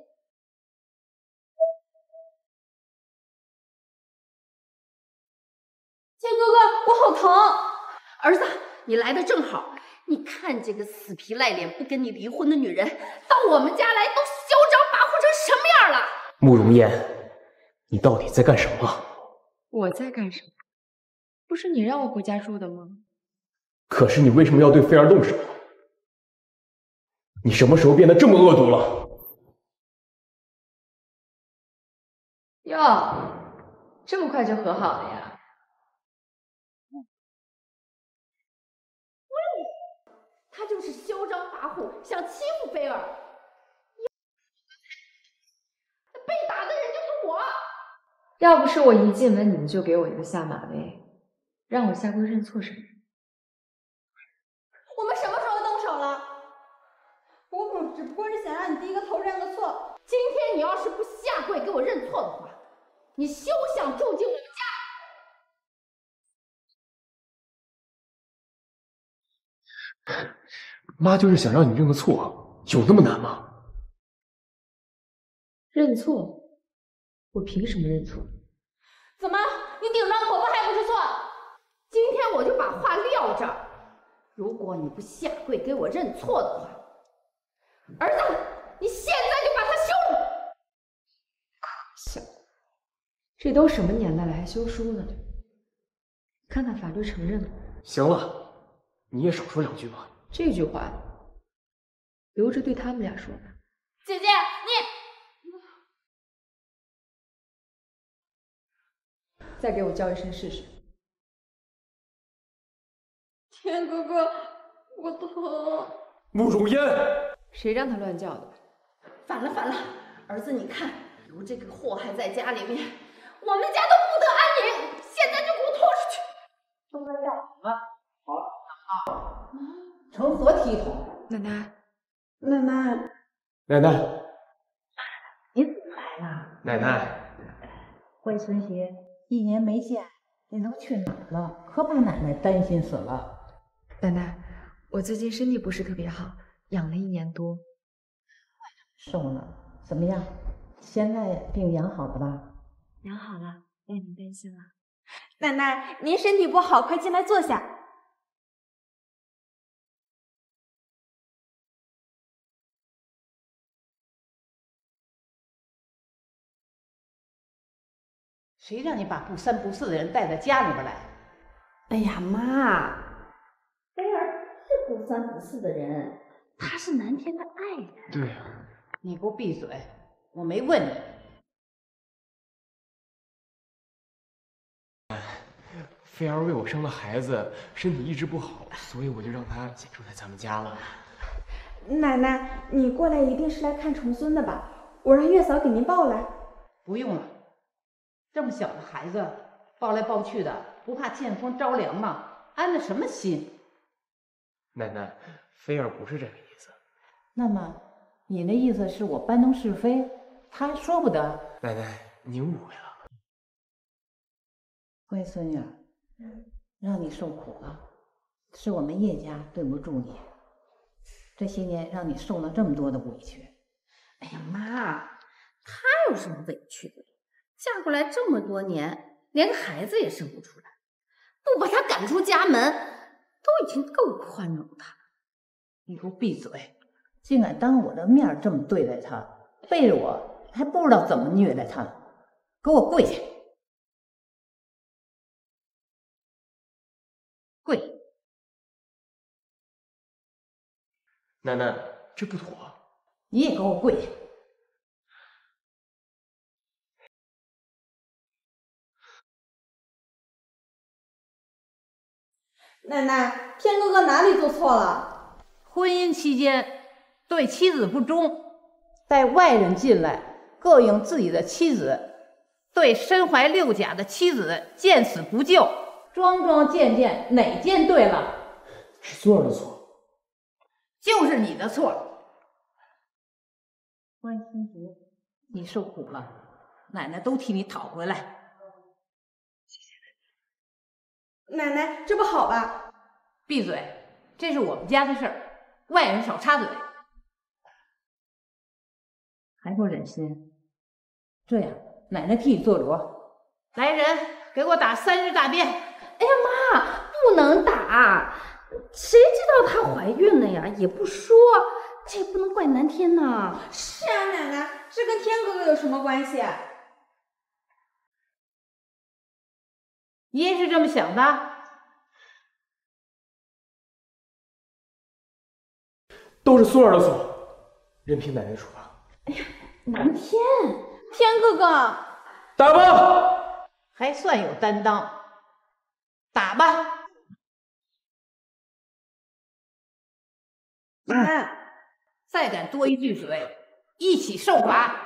千哥哥，我好疼！儿子，你来的正好。你看这个死皮赖脸不跟你离婚的女人，到我们家来都嚣张跋扈成什么样了？ 慕容嫣，你到底在干什么？ 我在干什么？不是你让我回家住的吗？ 可是你为什么要对菲儿动手？你什么时候变得这么恶毒了？ 哟，这么快就和好了呀？ 他就是嚣张跋扈，想欺负菲儿。被打的人就是我。 要不是我一进门你们就给我一个下马威，让我下跪认错什么？ 我们什么时候动手了？伯母只不过是想让你低个头认个错。 今天你要是不下跪给我认错的话，你休想住进我们家。 妈就是想让你认个错，有那么难吗？ 认错？我凭什么认错？ 怎么，你顶撞婆婆还不是错？今天我就把话撂这儿，如果你不下跪给我认错的话，儿子，你现在就把他休了。 可笑，这都什么年代了还修书呢？看看法律承认了。 行了，你也少说两句吧。 这句话留着对他们俩说吧。 姐姐，你再给我叫一声试试。 天哥哥，我疼。 慕容嫣， 谁让他乱叫的？ 反了反了，儿子，你看，有这个祸害在家里面，我们家都不得安宁，现在就给我拖出去！ 都在干什么？好，好，成何体统？ 奶奶， 奶奶， 奶奶， 你怎么来了？ 奶奶， 外孙媳一年没见，你都去哪儿了？可把奶奶担心死了。 奶奶，我最近身体不是特别好，养了一年多。 瘦呢？怎么样？现在病养好了吧？ 养好了，让您担心了。 奶奶，您身体不好，快进来坐下。 谁让你把不三不四的人带到家里边来？ 哎呀，妈，菲儿是不三不四的人，他是南天的爱人。 对呀。 你给我闭嘴！我没问你。 菲儿为我生了孩子，身体一直不好，所以我就让她先住在咱们家了。 奶奶，你过来一定是来看重孙的吧？我让月嫂给您抱来。 不用了，这么小的孩子抱来抱去的，不怕见风着凉吗？安的什么心？ 奶奶，菲儿不是这个意思。 那么，你的意思是我搬弄是非？他说不得。 奶奶，您误会了。 乖孙女，让你受苦了，是我们叶家对不住你。这些年让你受了这么多的委屈。 哎呀，妈，她有什么委屈的？嫁过来这么多年，连个孩子也生不出来，不把她赶出家门，都已经够宽容她了。 你给我闭嘴！竟敢当我的面这么对待她，背着我还不知道怎么虐待她呢！给我跪下！跪！ 奶奶，这不妥。 你也给我跪下！ 奶奶，天哥哥哪里做错了？ 婚姻期间对妻子不忠，带外人进来膈应自己的妻子，对身怀六甲的妻子见死不救，桩桩件件哪件对了？ 是苏儿的错， 就是你的错。关心竹，你受苦了，奶奶都替你讨回来。 奶奶，这不好吧？ 闭嘴，这是我们家的事儿，外人少插嘴。还不忍心？这样，奶奶替你做主。来人，给我打三日大便。 哎呀妈，不能打！谁知道她怀孕了呀？也不说，这不能怪南天呐。 是啊，奶奶，这跟天哥哥有什么关系？ 你也是这么想的？ 都是苏儿的错，任凭奶奶处罚。 哎呀，南天， 天哥哥， 打吧， 还算有担当，打吧。 奶， 再敢多一句嘴，一起受罚。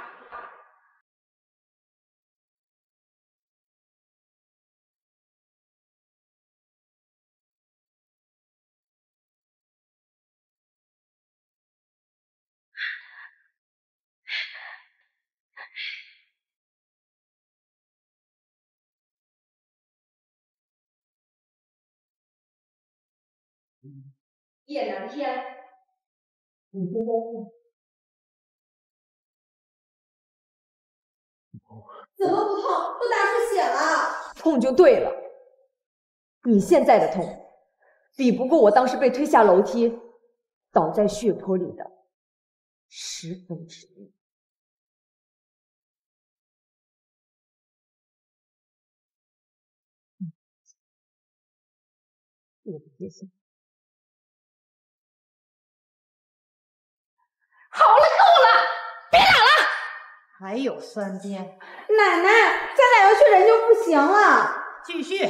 叶南天， 你现在是怎么不痛？都打出血了。 痛就对了。你现在的痛，比不过我当时被推下楼梯，倒在血泊里的十分之一。我不接受。 好了，够了，别打了。 还有三遍。 奶奶，再打下去人就不行了。 继续。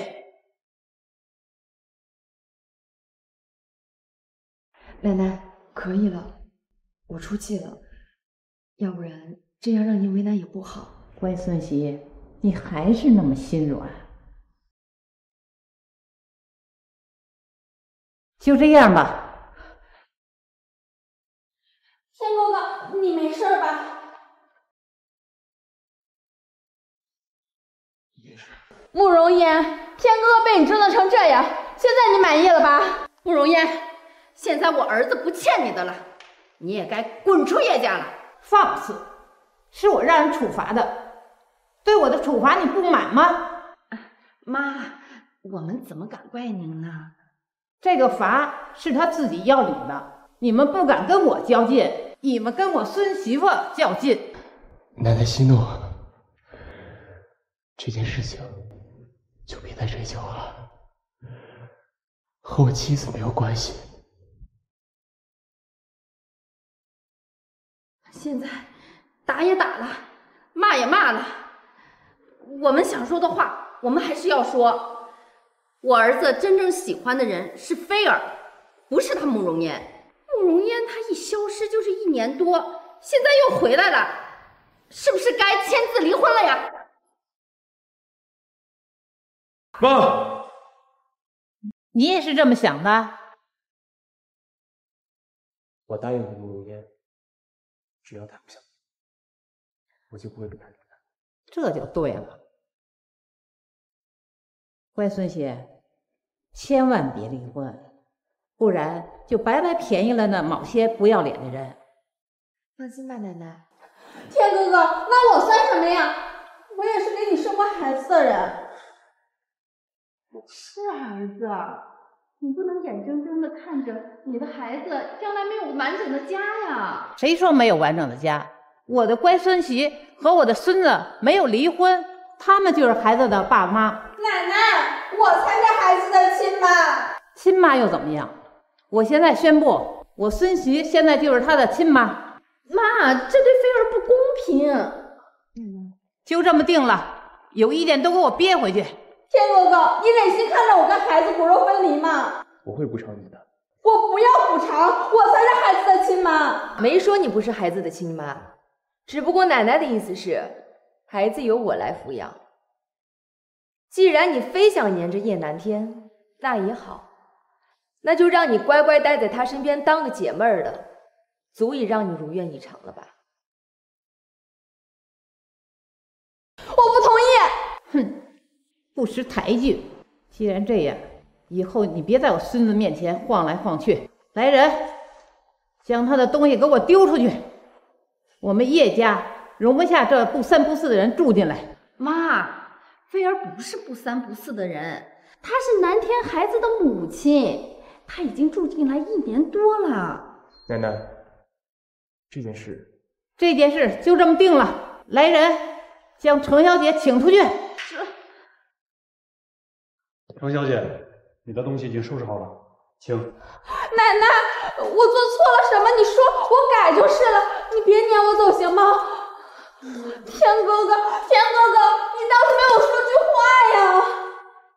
奶奶，可以了，我出气了，要不然这样让您为难也不好。 乖孙媳，你还是那么心软。就这样吧。 天哥哥，你没事吧？ 没事。 慕容嫣，天哥哥被你折腾成这样，现在你满意了吧？ 慕容嫣，现在我儿子不欠你的了，你也该滚出叶家了。 放肆！是我让人处罚的，对我的处罚你不满吗？ 妈，我们怎么敢怪您呢？ 这个罚是他自己要领的，你们不敢跟我较劲，你们跟我孙媳妇较劲。 奶奶息怒，这件事情就别再追究了，和我妻子没有关系。 现在打也打了，骂也骂了，我们想说的话，我们还是要说。我儿子真正喜欢的人是菲儿，不是他慕容嫣。慕容嫣她一消失就是一年多，现在又回来了，是不是该签字离婚了呀？ 妈， 你也是这么想的？ 我答应过慕容嫣，只要她不想，我就不会跟她离婚。 这就对了。乖孙媳，千万别离婚，不然就白白便宜了那某些不要脸的人。 放心吧，奶奶。 天哥哥，那我算什么呀？我也是给你生过孩子的人。 是儿子，你不能眼睁睁的看着你的孩子将来没有完整的家呀。 谁说没有完整的家？我的乖孙媳和我的孙子没有离婚，他们就是孩子的爸妈。 奶奶，我才是孩子的亲妈。 亲妈又怎么样？我现在宣布，我孙媳现在就是他的亲妈。 妈，这对菲儿不公平。 嗯，就这么定了，有意见都给我憋回去。 天哥哥，你忍心看着我跟孩子骨肉分离吗？ 我会补偿你的。 我不要补偿，我才是孩子的亲妈。 没说你不是孩子的亲妈，只不过奶奶的意思是，孩子由我来抚养。既然你非想黏着叶南天，那也好，那就让你乖乖待在他身边当个解闷儿的，足以让你如愿以偿了吧？ 我不同意。 哼，不识抬举。既然这样，以后你别在我孙子面前晃来晃去。来人，将他的东西给我丢出去！我们叶家容不下这不三不四的人住进来。 妈，菲儿不是不三不四的人，她是南天孩子的母亲，她已经住进来一年多了。 奶奶，这件事， 这件事就这么定了。来人，将程小姐请出去。 是。 程小姐，你的东西已经收拾好了，请。 奶奶，我做错了什么？你说，我改就是了。你别撵我走行吗？天哥哥，天哥哥，你倒是为我说句话呀！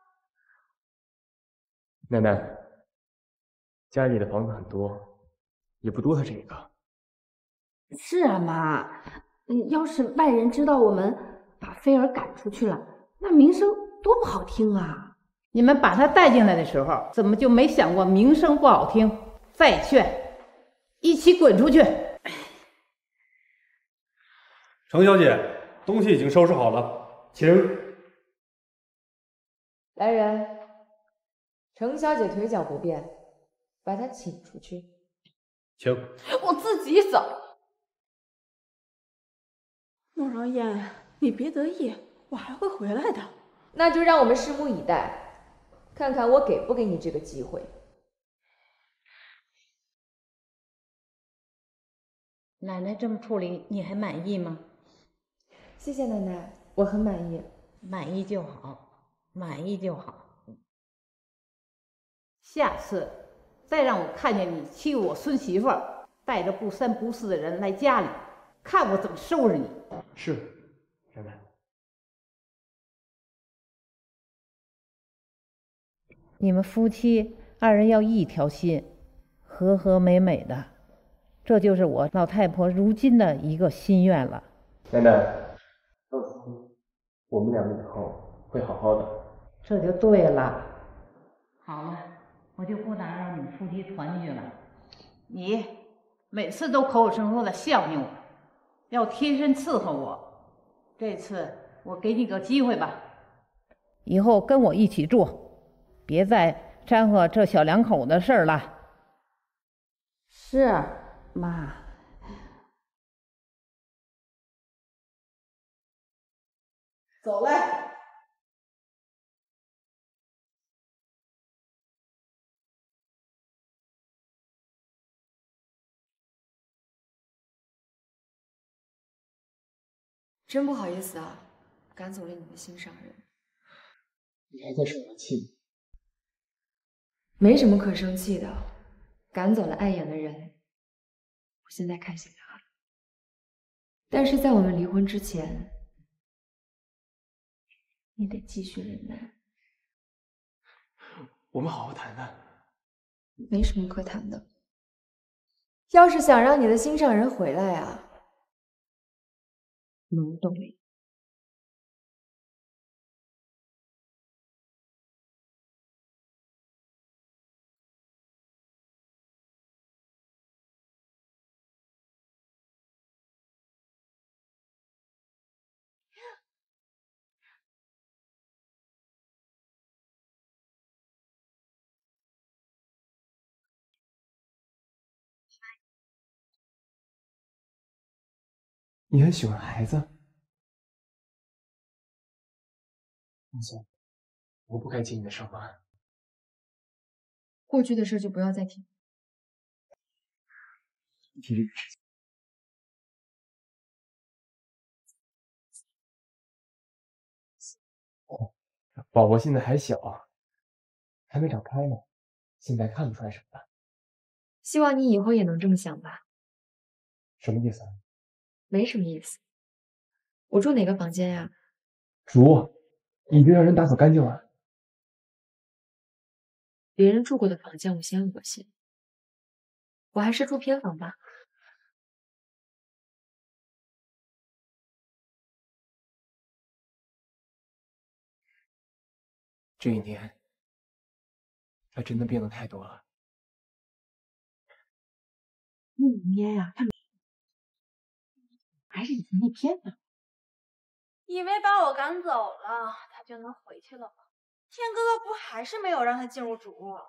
奶奶，家里的房子很多，也不多他这个。 是啊，妈，嗯，要是外人知道我们把菲儿赶出去了，那名声多不好听啊！ 你们把她带进来的时候，怎么就没想过名声不好听？再劝，一起滚出去！ 程小姐，东西已经收拾好了，请。 来人，程小姐腿脚不便，把她请出去。 请。 我自己走。慕容燕，你别得意，我还会回来的。 那就让我们拭目以待，看看我给不给你这个机会。 奶奶这么处理，你还满意吗？ 谢谢奶奶，我很满意。 满意就好，满意就好。下次再让我看见你欺负我孙媳妇儿，带着不三不四的人来家里，看我怎么收拾你。 是，奶奶。 你们夫妻二人要一条心，和和美美的，这就是我老太婆如今的一个心愿了。 奶奶，放心，我们俩以后会好好的。 这就对了。好了，我就不打扰你们夫妻团聚了。你每次都口口声声的孝敬我，要贴身伺候我。这次我给你个机会吧，以后跟我一起住，别再掺和这小两口的事儿了。 是，妈。 走来。 真不好意思啊，赶走了你的心上人。 你还在生我气？ 没什么可生气的，赶走了碍眼的人，我现在看心他了。但是在我们离婚之前，你得继续忍耐。 我们好好谈谈。 没什么可谈的。要是想让你的心上人回来啊，能动力。 你很喜欢孩子？放心，我不该接你的伤疤。 过去的事就不要再提。 提这个事情。哦，宝宝现在还小，还没长开呢，现在看不出来什么的。 希望你以后也能这么想吧。 什么意思啊？ 没什么意思。我住哪个房间呀？ 主。 已经让人打扫干净了。 别人住过的房间，我嫌恶心，我还是住偏房吧。 这一年，他真的变得太多了。 慕容烟呀，他还是以前那片呢。以为把我赶走了，他就能回去了吗？天哥哥不还是没有让他进入主卧？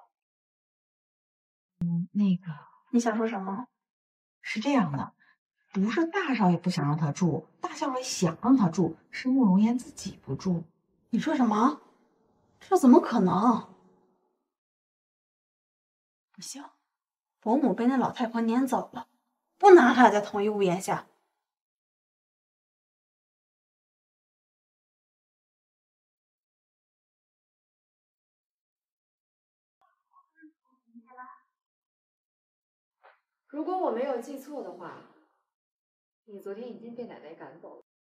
嗯，那个， 你想说什么？ 是这样的，不是大少爷不想让他住，大少爷想让他住，是慕容烟自己不住。 你说什么？这怎么可能？不行，伯母被那老太婆撵走了，不能让他俩在同一屋檐下。 如果我没有记错的话，你昨天已经被奶奶赶走了。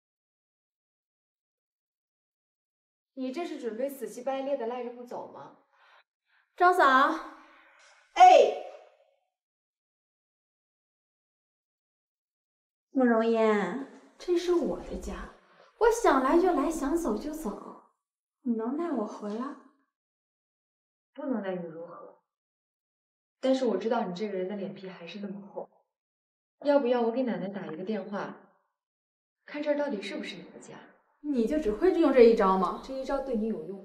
你这是准备死乞白赖的赖着不走吗？ 张嫂，哎，慕容烟，这是我的家，我想来就来，想走就走，你能带我回来？ 不能奈你如何。但是我知道你这个人的脸皮还是那么厚，要不要我给奶奶打一个电话，看这儿到底是不是你的家？ 你就只会用这一招吗？ 这一招对你有用。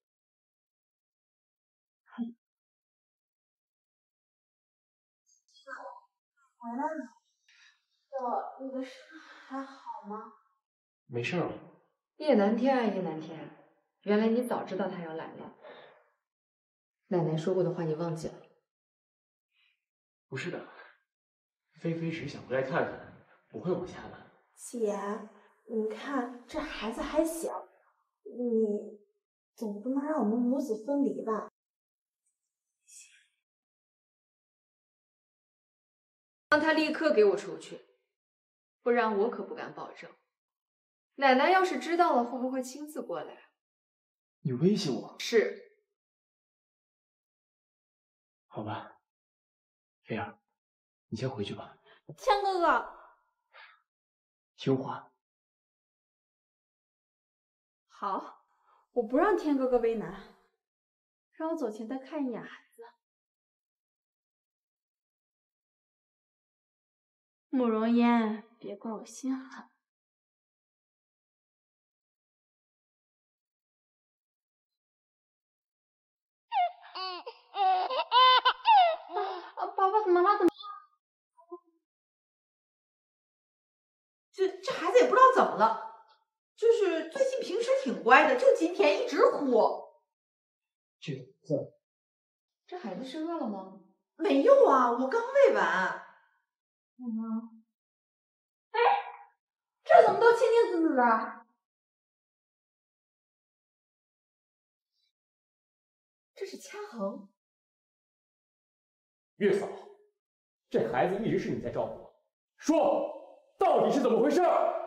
哼，回来了。哥，你的伤还好吗？ 没事了。 叶南天啊，叶南天，原来你早知道他要来了。奶奶说过的话你忘记了？ 不是的，菲菲只是想回来看看，不会往下的。 姐，你看这孩子还小，你总不能让我们母子分离吧？ 让他立刻给我出去，不然我可不敢保证。奶奶要是知道了，会不会亲自过来？ 你威胁我？ 是。 好吧。菲儿，你先回去吧。 天哥哥， 听话。 好，我不让天哥哥为难，让我走前再看一眼孩子。慕容烟，别怪我心狠。爸爸怎么了？怎么了？ 这这孩子也不知道怎么了，就是最近平时挺乖的，就今天一直哭。 这这， 这孩子是饿了吗？ 没有啊，我刚喂完。 嗯，哎，这怎么都青青紫紫的？ 这是掐痕。 月嫂，这孩子一直是你在照顾，说到底是怎么回事？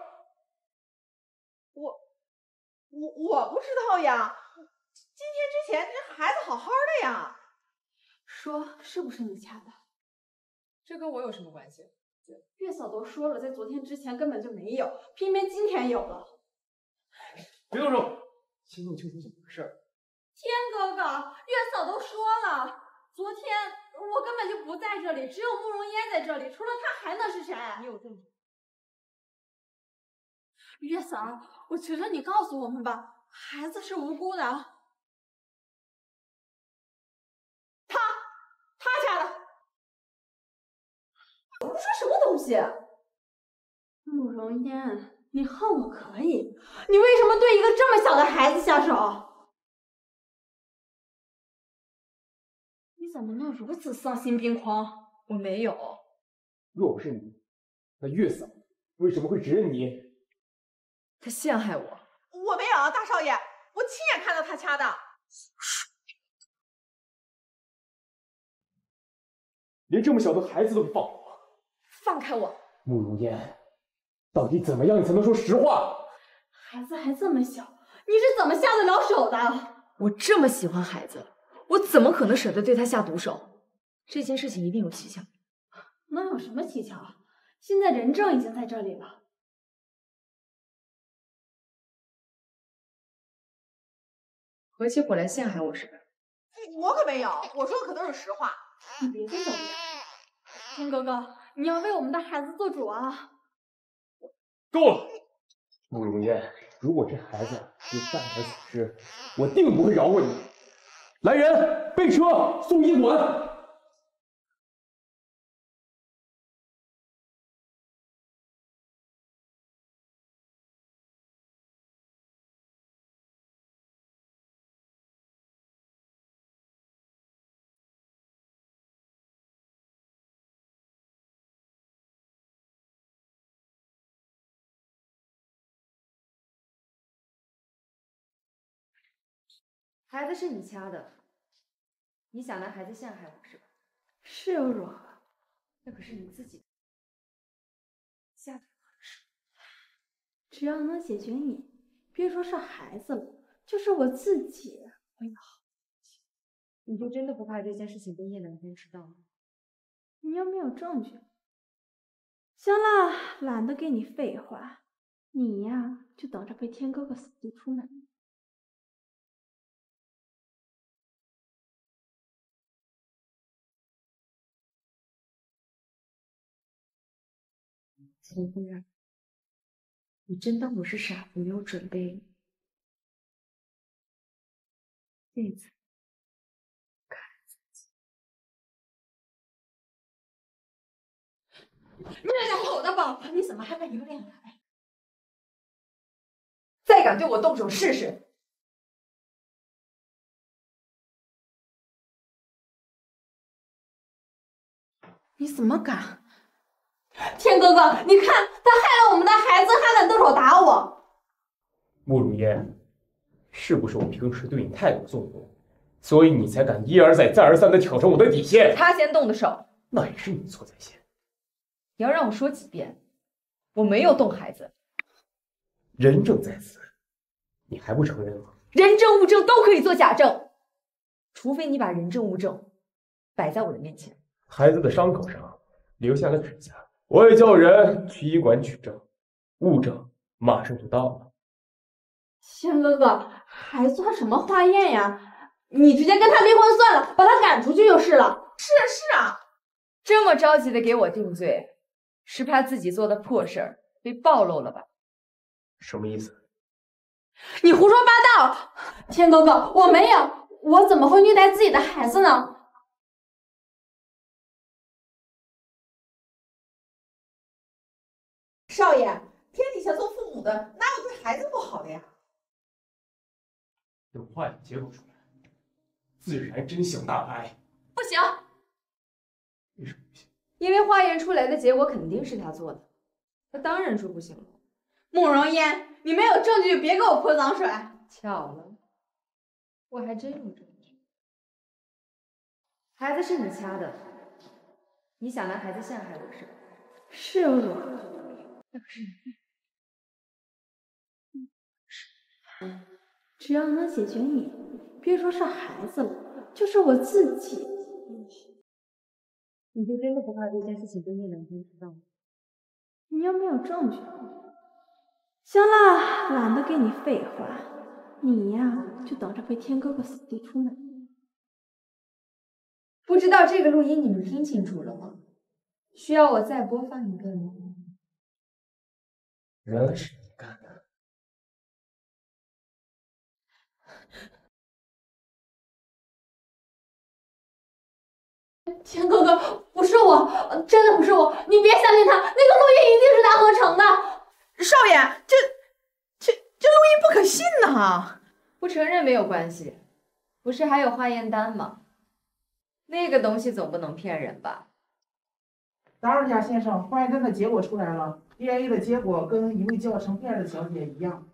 我我我不知道呀，今天之前这孩子好好的呀。 说是不是你掐的？ 这跟我有什么关系？ 月嫂都说了，在昨天之前根本就没有，偏偏今天有了。 别动手，先弄清楚怎么回事。 天哥哥，月嫂都说了，昨天我根本就不在这里，只有慕容烟在这里，除了她还能是谁？ 你有证据？ 月嫂，我求求你告诉我们吧，孩子是无辜的。他，他掐的。我说什么东西？慕容烟，你恨我可以，你为什么对一个这么小的孩子下手？你怎么能如此丧心病狂？ 我没有。 若不是你，那月嫂为什么会指认你？ 他陷害我。 我没有，大少爷，我亲眼看到他掐的。 连这么小的孩子都不放过。 放开我！ 慕容烟，到底怎么样你才能说实话？ 孩子还这么小， 你是怎么下得了手的？ 我这么喜欢孩子，我怎么可能舍得对他下毒手？这件事情一定有蹊跷。 能有什么蹊跷啊？现在人证已经在这里了。 何其火来陷害我似的。 我可没有，我说的可都是实话。 你别再狡辩。天哥哥，你要为我们的孩子做主啊！ 够了，慕容嫣，如果这孩子有半点损失，我定不会饶过你。来人，备车送医馆。 孩子是你掐的，你想拿孩子陷害我是吧？ 是又如何？ 那可是你自己下的手。 只要能解决你，别说是孩子了，就是我自己，我也好。 你就真的不怕这件事情被叶南天知道吗？ 你又没有证据。行了，懒得跟你废话，你呀就等着被天哥哥死地出门。 秦夫人，你真当我是傻子，没有准备？这次看自己。 你是我的宝宝，你怎么还没有脸来？ 再敢对我动手试试！ 你怎么敢？天哥哥，你看他害了我们的孩子，还敢动手打我！ 慕容嫣，是不是我平时对你太过纵容，所以你才敢一而再、再而三的挑战我的底线？ 他先动的手， 那也是你错在先。 你要让我说几遍？我没有动孩子， 人证在此，你还不承认吗？ 人证物证都可以做假证，除非你把人证物证摆在我的面前。 孩子的伤口上留下了指甲。我也叫人去医馆取证，物证马上就到了。 天哥哥，还做什么化验呀？你直接跟他离婚算了，把他赶出去就是了。 是啊是啊，这么着急的给我定罪，是怕自己做的破事儿被暴露了吧？ 什么意思？ 你胡说八道！天哥哥，我没有，我怎么会虐待自己的孩子呢？ 少爷，天底下做父母的哪有对孩子不好的呀？ 等化验结果出来，自然真相大白。 不行， 为什么不行？ 因为化验出来的结果肯定是他做的，他当然说不行了。 慕容嫣，你没有证据就别给我泼脏水。 巧了，我还真有证据。孩子是你掐的，你想拿孩子陷害我是吧？ 是又如何？ 那可是你，只要能解决你，别说是孩子了，就是我自己。 你就真的不怕这件事情被叶南天知道吗？ 你又没有证据。行了，懒得跟你废话，你呀就等着被天哥哥死地出门。 不知道这个录音你们听清楚了吗？需要我再播放一遍吗？ 原来是你干的。 天哥哥，不是我，真的不是我，你别相信他，那个录音一定是他合成的。 少爷，这这这录音不可信呐！ 不承认没有关系，不是还有化验单吗？那个东西总不能骗人吧？ 打扰一下，先生，化验单的结果出来了 ，D N A 的结果跟一位叫程佩儿的小姐一样。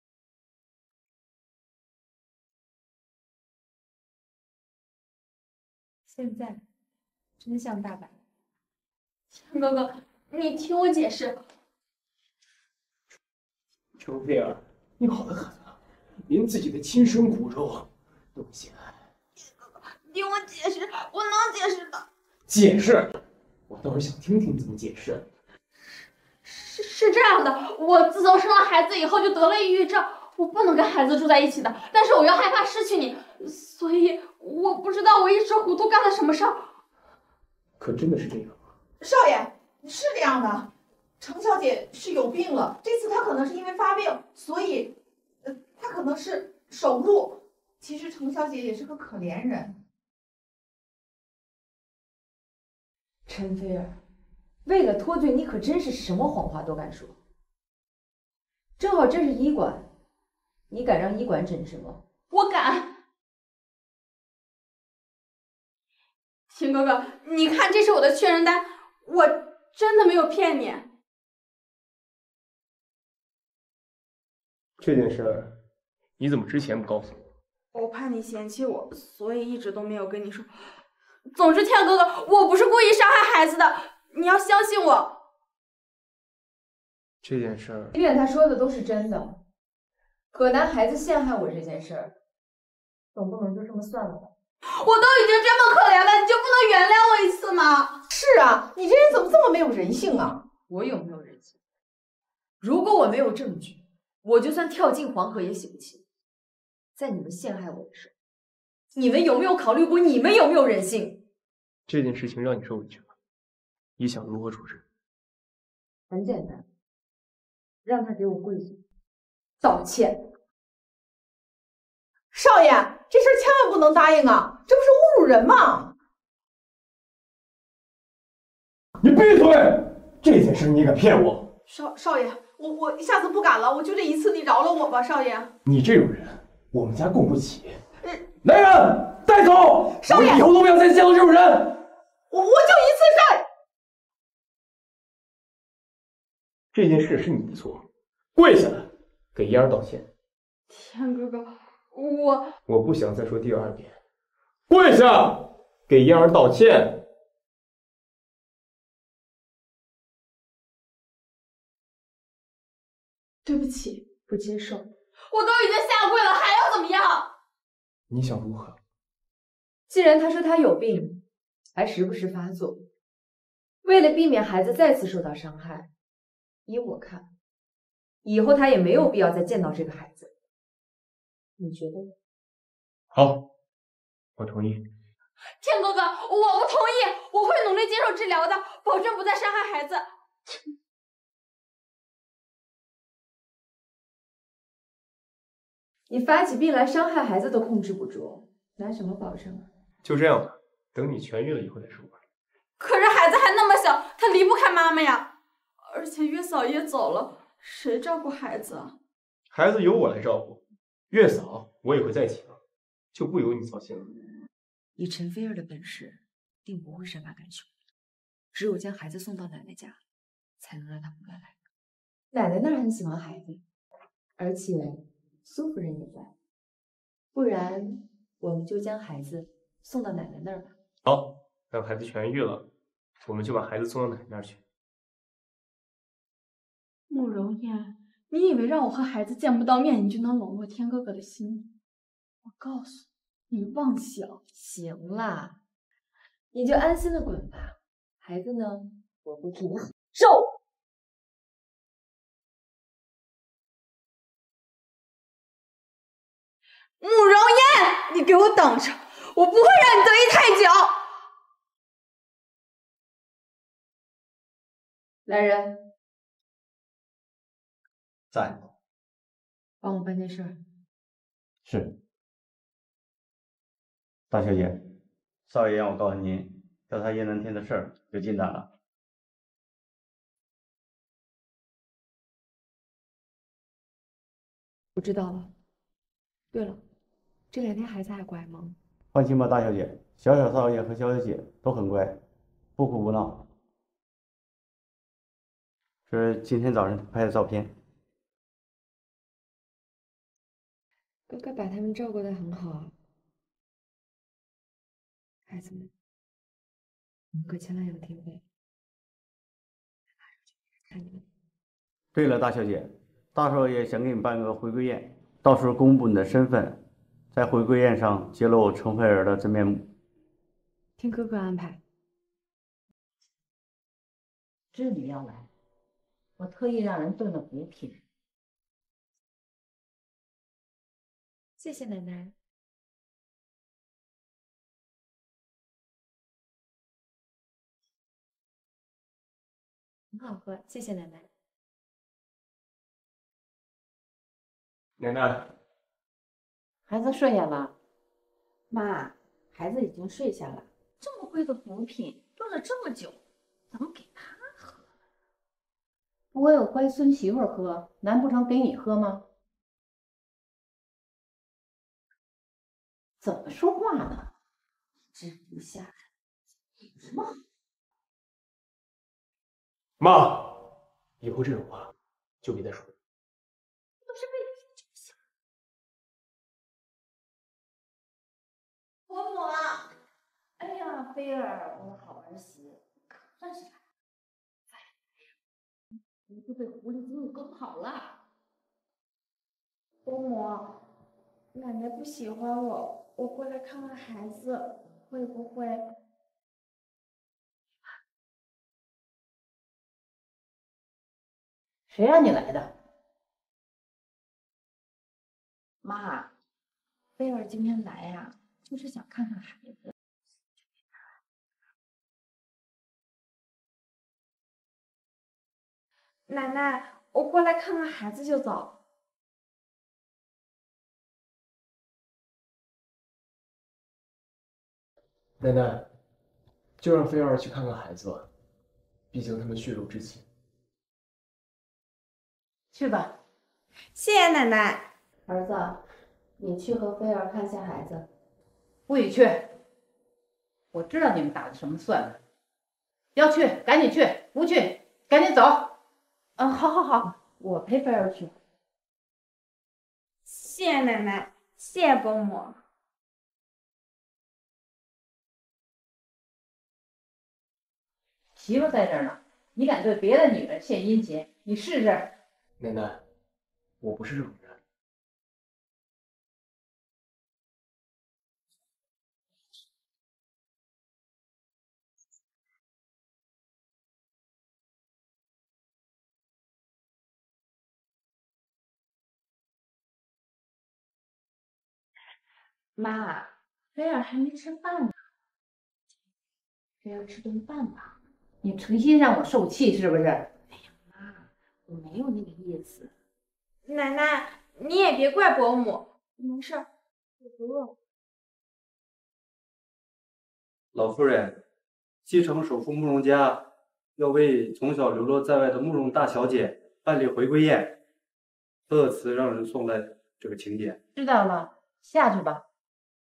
现在真相大白。 天哥哥，你听我解释。 程佩儿，你好得很啊！ 连自己的亲生骨肉都不陷害。 听我解释，我能解释的。 解释？我倒是想听听怎么解释。 是是这样的，我自从生了孩子以后就得了抑郁症，我不能跟孩子住在一起的，但是我又害怕失去你，所以我不知道我一时糊涂干了什么事儿。 可真的是这样吗？ 少爷，是这样的，程小姐是有病了，这次她可能是因为发病，所以，呃，她可能是手术。其实程小姐也是个可怜人。 陈菲儿，为了脱罪，你可真是什么谎话都敢说。正好这是医馆，你敢让医馆诊治吗？ 我敢。秦哥哥，你看，这是我的确认单，我真的没有骗你。 这件事儿，你怎么之前不告诉我？ 我怕你嫌弃我，所以一直都没有跟你说。总之，天哥哥，我不是故意伤害孩子的，你要相信我。 这件事儿， 即便他说的都是真的，可拿孩子陷害我这件事儿，总不能就这么算了吧？ 我都已经这么可怜了，你就不能原谅我一次吗？ 是啊，你这人怎么这么没有人性啊？ 我有没有人性？如果我没有证据，我就算跳进黄河也洗不清。在你们陷害我的时候，你们有没有考虑过你们有没有人性？ 这件事情让你受委屈了，你想如何处置？ 很简单，让他给我跪下道歉。 少爷，这事儿千万不能答应啊，这不是侮辱人吗？ 你闭嘴！这件事你也敢骗我？ 少少爷，我我下次不敢了，我就这一次，你饶了我吧，少爷。 你这种人，我们家供不起。来人，带走！少爷，以后都不要再见到这种人。 我我就一次事儿。 这件事是你的错，跪下来给嫣儿道歉。 天哥哥，我我不想再说第二遍，跪下给嫣儿道歉。 对不起， 不接受。 我都已经下跪了，还要怎么样？ 你想如何？ 既然他说他有病，还时不时发作，为了避免孩子再次受到伤害，依我看，以后他也没有必要再见到这个孩子。你觉得呢？ 好，我同意。 天哥哥，我不同意，我会努力接受治疗的，保证不再伤害孩子。 你发起病来伤害孩子都控制不住，拿什么保证啊？ 就这样吧，等你痊愈了以后再说吧。 可是孩子还那么小，他离不开妈妈呀。而且月嫂也走了，谁照顾孩子啊？ 孩子由我来照顾，月嫂我也会再请，就不由你操心了。 以陈菲儿的本事，定不会善罢甘休。只有将孩子送到奶奶家，才能让她回来。奶奶那儿很喜欢孩子，而且苏夫人也在，不然我们就将孩子送到奶奶那儿吧。 好，等孩子痊愈了，我们就把孩子送到奶奶那儿去。 慕容燕，你以为让我和孩子见不到面，你就能笼络天哥哥的心？我告诉你，你妄想。 行啦，你就安心的滚吧。孩子呢，我不替你受。 慕容燕，你给我等着，我不会让你得意太久。 来人， 在。 帮我办件事。 是。大小姐，少爷让我告诉您，调查叶南天的事儿有进展了。 我知道了。对了，这两天孩子还乖吗？ 放心吧，大小姐，小小少爷和小小姐都很乖，不哭不闹。这是今天早上拍的照片。 哥哥把他们照顾得很好啊。孩子们，你们可千万要听话。看你们。 对了，大小姐，大少爷想给你办个回归宴， 到时公布你的身份，在回归宴上揭露程飞儿的真面目。 听哥哥安排。 知你要来，我特意让人炖了补品。 谢谢奶奶。很好喝，谢谢奶奶。 奶奶， 孩子睡下了。 妈，孩子已经睡下了。这么贵的补品，炖了这么久，怎么给他喝？ 我有乖孙媳妇喝，难不成给你喝吗？怎么说话呢？ 吃不下，有什么好？ 妈，以后这种话就别再说了。 都是为了你着想。伯母，哎呀，菲儿，我的好儿媳，可算是来了。再来，你就被狐狸精给搞跑了。 伯母，奶奶不喜欢我，我过来看看孩子，会不会？ 谁让你来的？ 妈，菲儿今天来呀、啊，就是想看看孩子。 奶奶，我过来看看孩子就走。 奶奶，就让菲儿去看看孩子吧，毕竟他们血肉之亲。 去吧。 谢谢奶奶。 儿子，你去和菲儿看下孩子。 不许去！我知道你们打的什么算盘。要去赶紧去，不去赶紧走。 嗯，好好好，我陪菲儿去。 谢谢奶奶，谢谢伯母。 媳妇在这儿呢，你敢对别的女人献殷勤，你试试。 奶奶，我不是这种人。 妈，菲儿还没吃饭呢，菲儿吃顿饭吧。 你诚心让我受气是不是？ 哎呀，妈，我没有那个意思。 奶奶，你也别怪伯母，没事儿，我不饿。 老夫人，西城首富慕容家要为从小流落在外的慕容大小姐办理回归宴，特此让人送来这个请柬。 知道了，下去吧。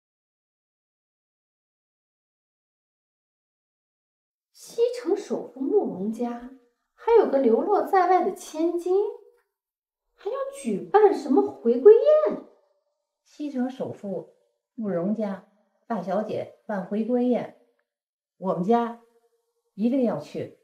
西城首富慕容家还有个流落在外的千金，还要举办什么回归宴？ 西城首富慕容家大小姐办回归宴，我们家一定要去。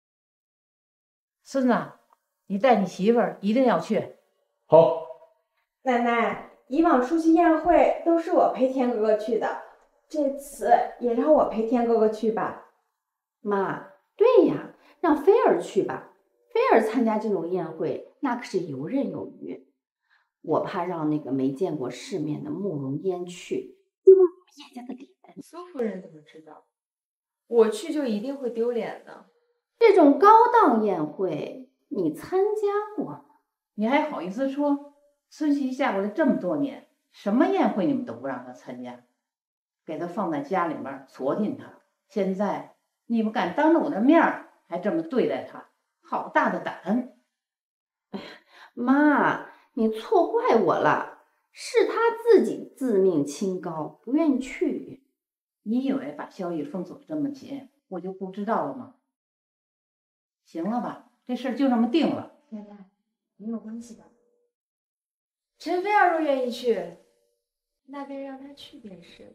孙子，你带你媳妇儿一定要去。 好。 奶奶，以往出席宴会都是我陪天哥哥去的，这次也让我陪天哥哥去吧。 妈，对呀，让菲儿去吧。菲儿参加这种宴会，那可是游刃有余。我怕让那个没见过世面的慕容嫣去，丢了我们叶家的脸。 苏夫人怎么知道？我去就一定会丢脸的。 这种高档宴会，你参加过吗？ 你还好意思说？孙媳嫁过来这么多年，什么宴会你们都不让她参加，给她放在家里面撮进她。现在你们敢当着我的面儿还这么对待她，好大的胆！ 哎呀，妈，你错怪我了，是她自己自命清高，不愿意去。 你以为把消息封锁这么紧，我就不知道了吗？行了吧，这事儿就这么定了。 奶奶，没有关系的。陈菲儿若愿意去，那便让她去便是。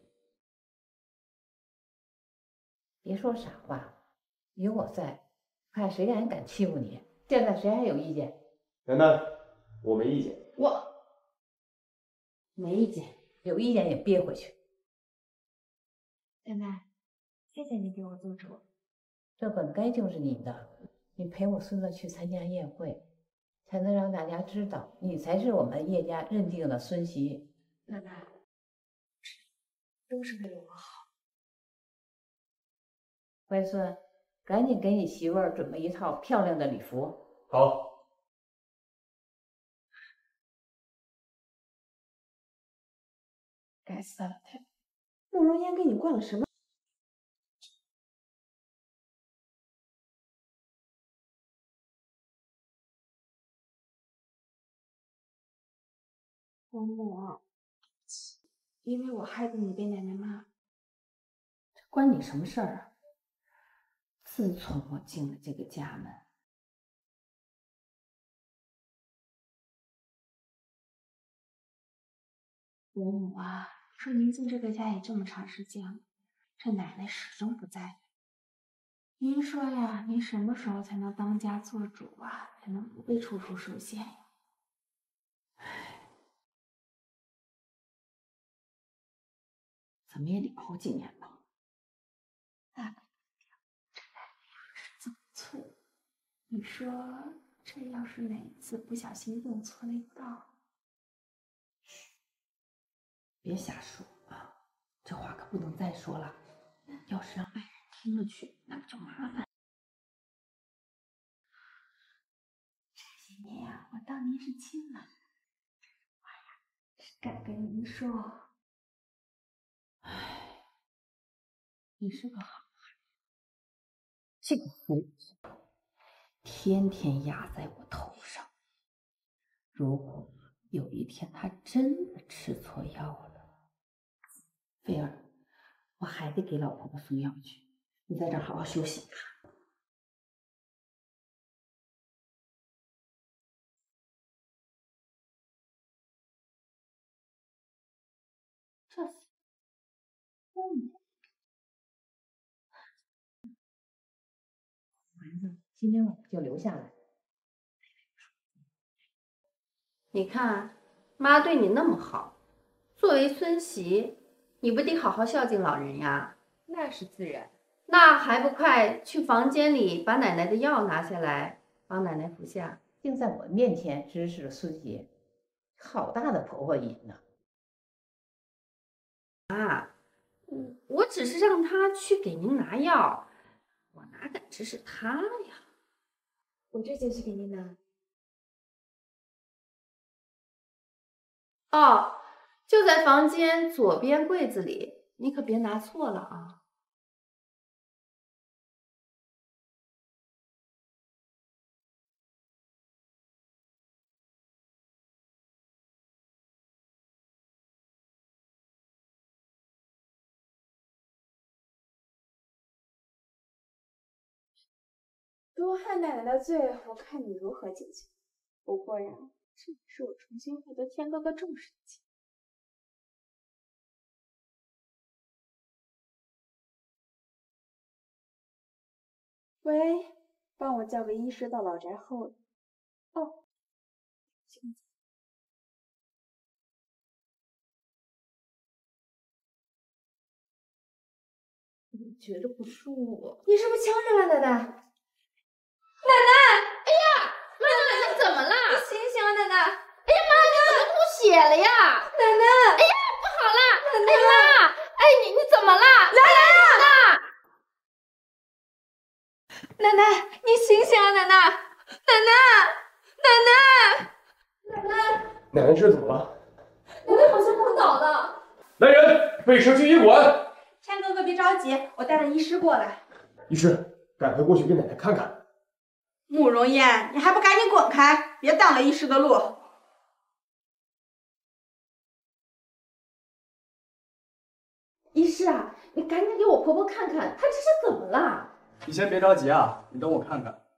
别说傻话，有我在，看谁还敢欺负你。现在谁还有意见？ 奶奶，我没意见。 我。 没意见。 有意见也憋回去。 奶奶，谢谢你给我做主。 这本该就是你的，你陪我孙子去参加宴会，才能让大家知道你才是我们叶家认定的孙媳。 奶奶，都是为了我好。 乖孙，赶紧给你媳妇儿准备一套漂亮的礼服。 好。 该死的老太太，慕容嫣给你灌了什么？伯母，因为我害得你被奶奶骂。 这关你什么事儿啊？自从我进了这个家门， 伯母啊，说您进这个家也这么长时间了，这奶奶始终不在。您说呀，您什么时候才能当家做主啊？才能不被处处受限呀？ 怎么也得好几年吧。 大哥，这奶奶呀是这么错，你说这要是哪一次不小心用错了一道， 别瞎说啊，这话可不能再说了。要是让外人听了去，那可就麻烦。 这些年呀，我当您是亲了，这话呀是敢跟您说。 唉，你是个好孩子，这个孩子天天压在我头上。如果有一天他真的吃错药了，菲儿，我还得给老婆婆送药去，你在这儿好好休息。这是，嗯， 孩子，今天晚上就留下来。 你看，妈对你那么好，作为孙媳，你不得好好孝敬老人呀？ 那是自然。 那还不快去房间里把奶奶的药拿下来，帮奶奶服下？ 竟在我面前指使孙媳，好大的婆婆瘾呢！ 啊，我只是让她去给您拿药，我哪敢指使她呀？ 我这就去给您拿。 哦，就在房间左边柜子里，你可别拿错了啊！ 多害奶奶的罪，我看你如何解决。不过呀，这也是我重新获得天哥哥重视的机会。喂，帮我叫个医师到老宅后。哦，现在。 我觉着不舒服。 你是不是呛着了，奶奶？奶奶！ 哎呀，妈妈，你怎么了？ 你醒醒啊，奶奶！ 哎呀，妈，你怎么吐血了呀？ 奶奶！ 哎呀，不好了！ 奶奶！ 哎呀，妈！哎，你你怎么了？ 奶奶！奶奶，你醒醒啊，奶奶！奶奶！奶奶！奶奶！ 奶奶这怎么了？ 奶奶好像昏倒了。 来人，备车去医馆。 天哥哥别着急，我带了医师过来。 医师，赶快过去给奶奶看看。 慕容嫣，你还不赶紧滚开，别挡了医师的路。 医师啊，你赶紧给我婆婆看看，她这是怎么了？ 你先别着急啊，你等我看看。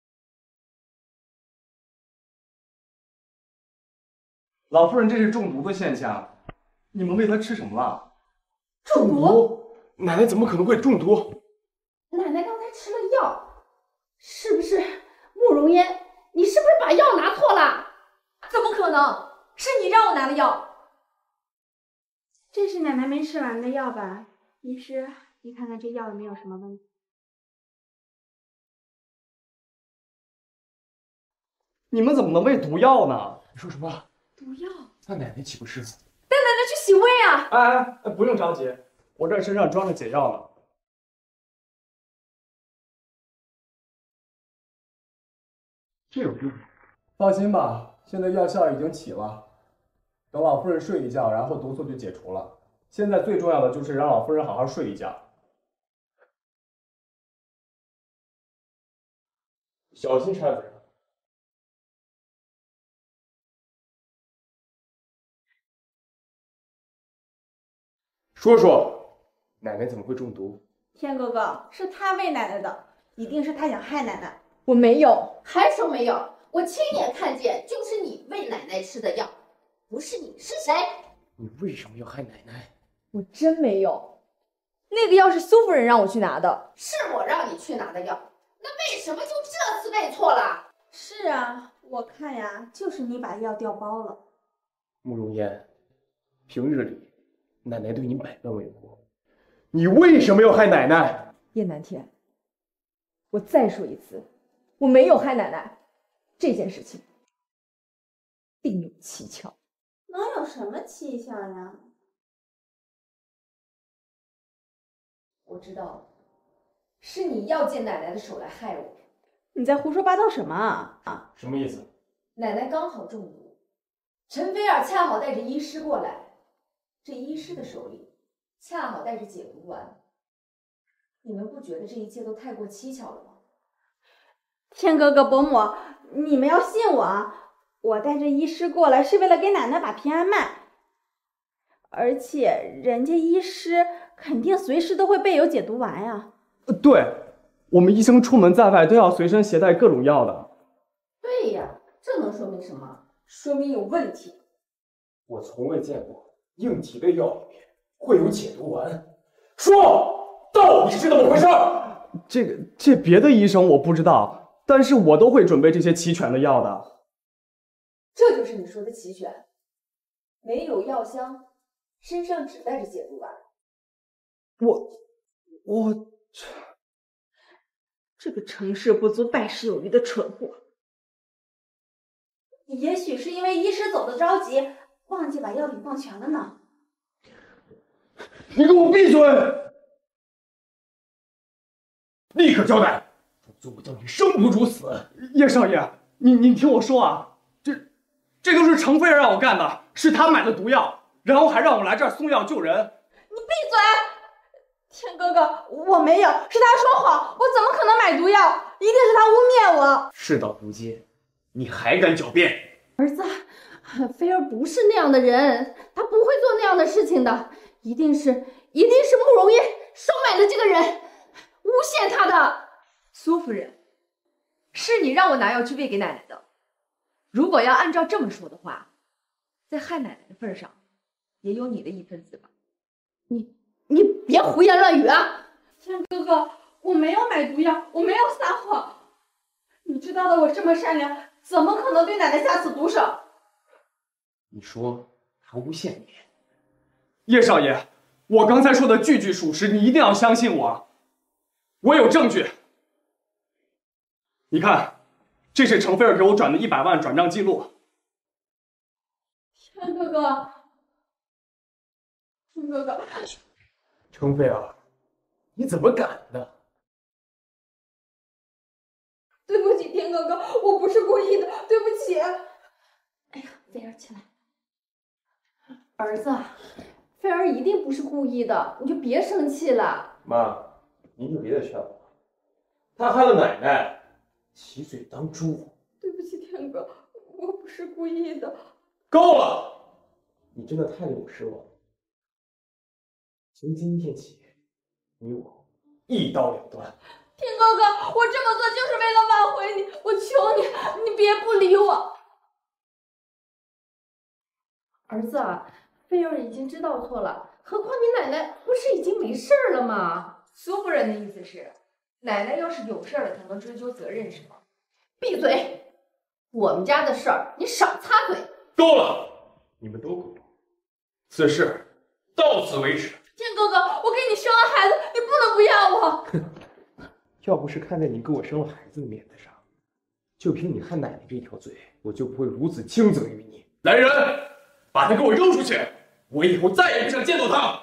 老夫人，这是中毒的现象，你们喂她吃什么了？ 中毒？ 奶奶怎么可能会中毒？ 奶奶刚才吃了药，是不是？慕容嫣，你是不是把药拿错了？ 怎么可能？是你让我拿的药。 这是奶奶没吃完的药吧？医师，你看看这药有没有什么问题？ 你们怎么能喂毒药呢？ 你说什么？ 毒药？ 那奶奶岂不是？ 带奶奶去洗胃啊！ 哎哎哎，不用着急，我这身上装着解药呢。 这有用？ 放心吧，现在药效已经起了，等老夫人睡一觉，然后毒素就解除了。现在最重要的就是让老夫人好好睡一觉。 小心拆嘴。说说，奶奶怎么会中毒？ 天哥哥，是他喂奶奶的，一定是他想害奶奶。 我没有， 还说没有？我亲眼看见，就是你喂奶奶吃的药，不是你是谁？ 你为什么要害奶奶？ 我真没有，那个药是苏夫人让我去拿的。 是我让你去拿的药，那为什么就这次喂错了？ 是啊，我看呀，就是你把药调包了。 慕容嫣，平日里奶奶对你百般维护，你为什么要害奶奶？ 叶南天，我再说一次，我没有害奶奶，这件事情定有蹊跷。 能有什么蹊跷呀？ 我知道了，是你要借奶奶的手来害我。 你在胡说八道什么啊？啊， 什么意思？ 奶奶刚好中毒，陈菲儿恰好带着医师过来，这医师的手里恰好带着解毒丸。你们不觉得这一切都太过蹊跷了吗？ 天哥哥、伯母，你们要信我啊！我带着医师过来是为了给奶奶把平安脉，而且人家医师肯定随时都会备有解毒丸呀。 呃，对，我们医生出门在外都要随身携带各种药的。 对呀，这能说明什么？ 说明有问题。 我从未见过应急的药里面会有解毒丸，说到底是怎么回事？ 这个这别的医生我不知道，但是我都会准备这些齐全的药的。 这就是你说的齐全，没有药箱，身上只带着解毒丸。 我我这这个成事不足败事有余的蠢货，也许是因为医师走的着急，忘记把药品放全了呢。 你给我闭嘴！立刻交代，否则我叫你生不如死！ 叶少爷，你你听我说啊，这这都是程菲儿让我干的，是他买的毒药，然后还让我来这儿送药救人。 你闭嘴！天哥哥，我没有，是他说谎，我怎么可能买毒药？一定是他污蔑我。 事到如今，你还敢狡辩？ 儿子，菲儿不是那样的人，他不会做那样的事情的，一定是一定是慕容嫣收买了这个人，诬陷他的。 苏夫人，是你让我拿药去喂给奶奶的。如果要按照这么说的话，在害奶奶的份上，也有你的一份子吧？ 你你别胡言乱语啊！ 天哥哥，我没有买毒药，我没有撒谎。你知道的，我这么善良，怎么可能对奶奶下此毒手？ 你说他诬陷你？ 叶少爷，我刚才说的句句属实，你一定要相信我。我有证据。你看，这是程菲儿给我转的一百万转账记录。 天哥哥，天哥哥， 程菲儿，你怎么敢的？ 对不起，天哥哥，我不是故意的，对不起。 哎呀，菲儿起来。儿子，菲儿一定不是故意的，你就别生气了。 妈，您就别再劝我，他害了奶奶，其罪当诛。 对不起，天哥，我不是故意的。 够了，你真的太令我失望了。从今天起，你我一刀两断。 天哥哥，我这么做就是为了挽回你，我求你，你别不理我。 儿子，菲儿已经知道错了，何况你奶奶不是已经没事了吗？ 苏夫人的意思是，奶奶要是有事了才能追究责任，是吗？ 闭嘴！我们家的事儿你少插嘴。 够了，你们都给我，此事到此为止。 天哥哥，我给你生了孩子，你不能不要我。 要不是看在你给我生了孩子的面子上，就凭你和奶奶这条嘴，我就不会如此轻责于你。来人，把他给我扔出去！我以后再也不想见到他。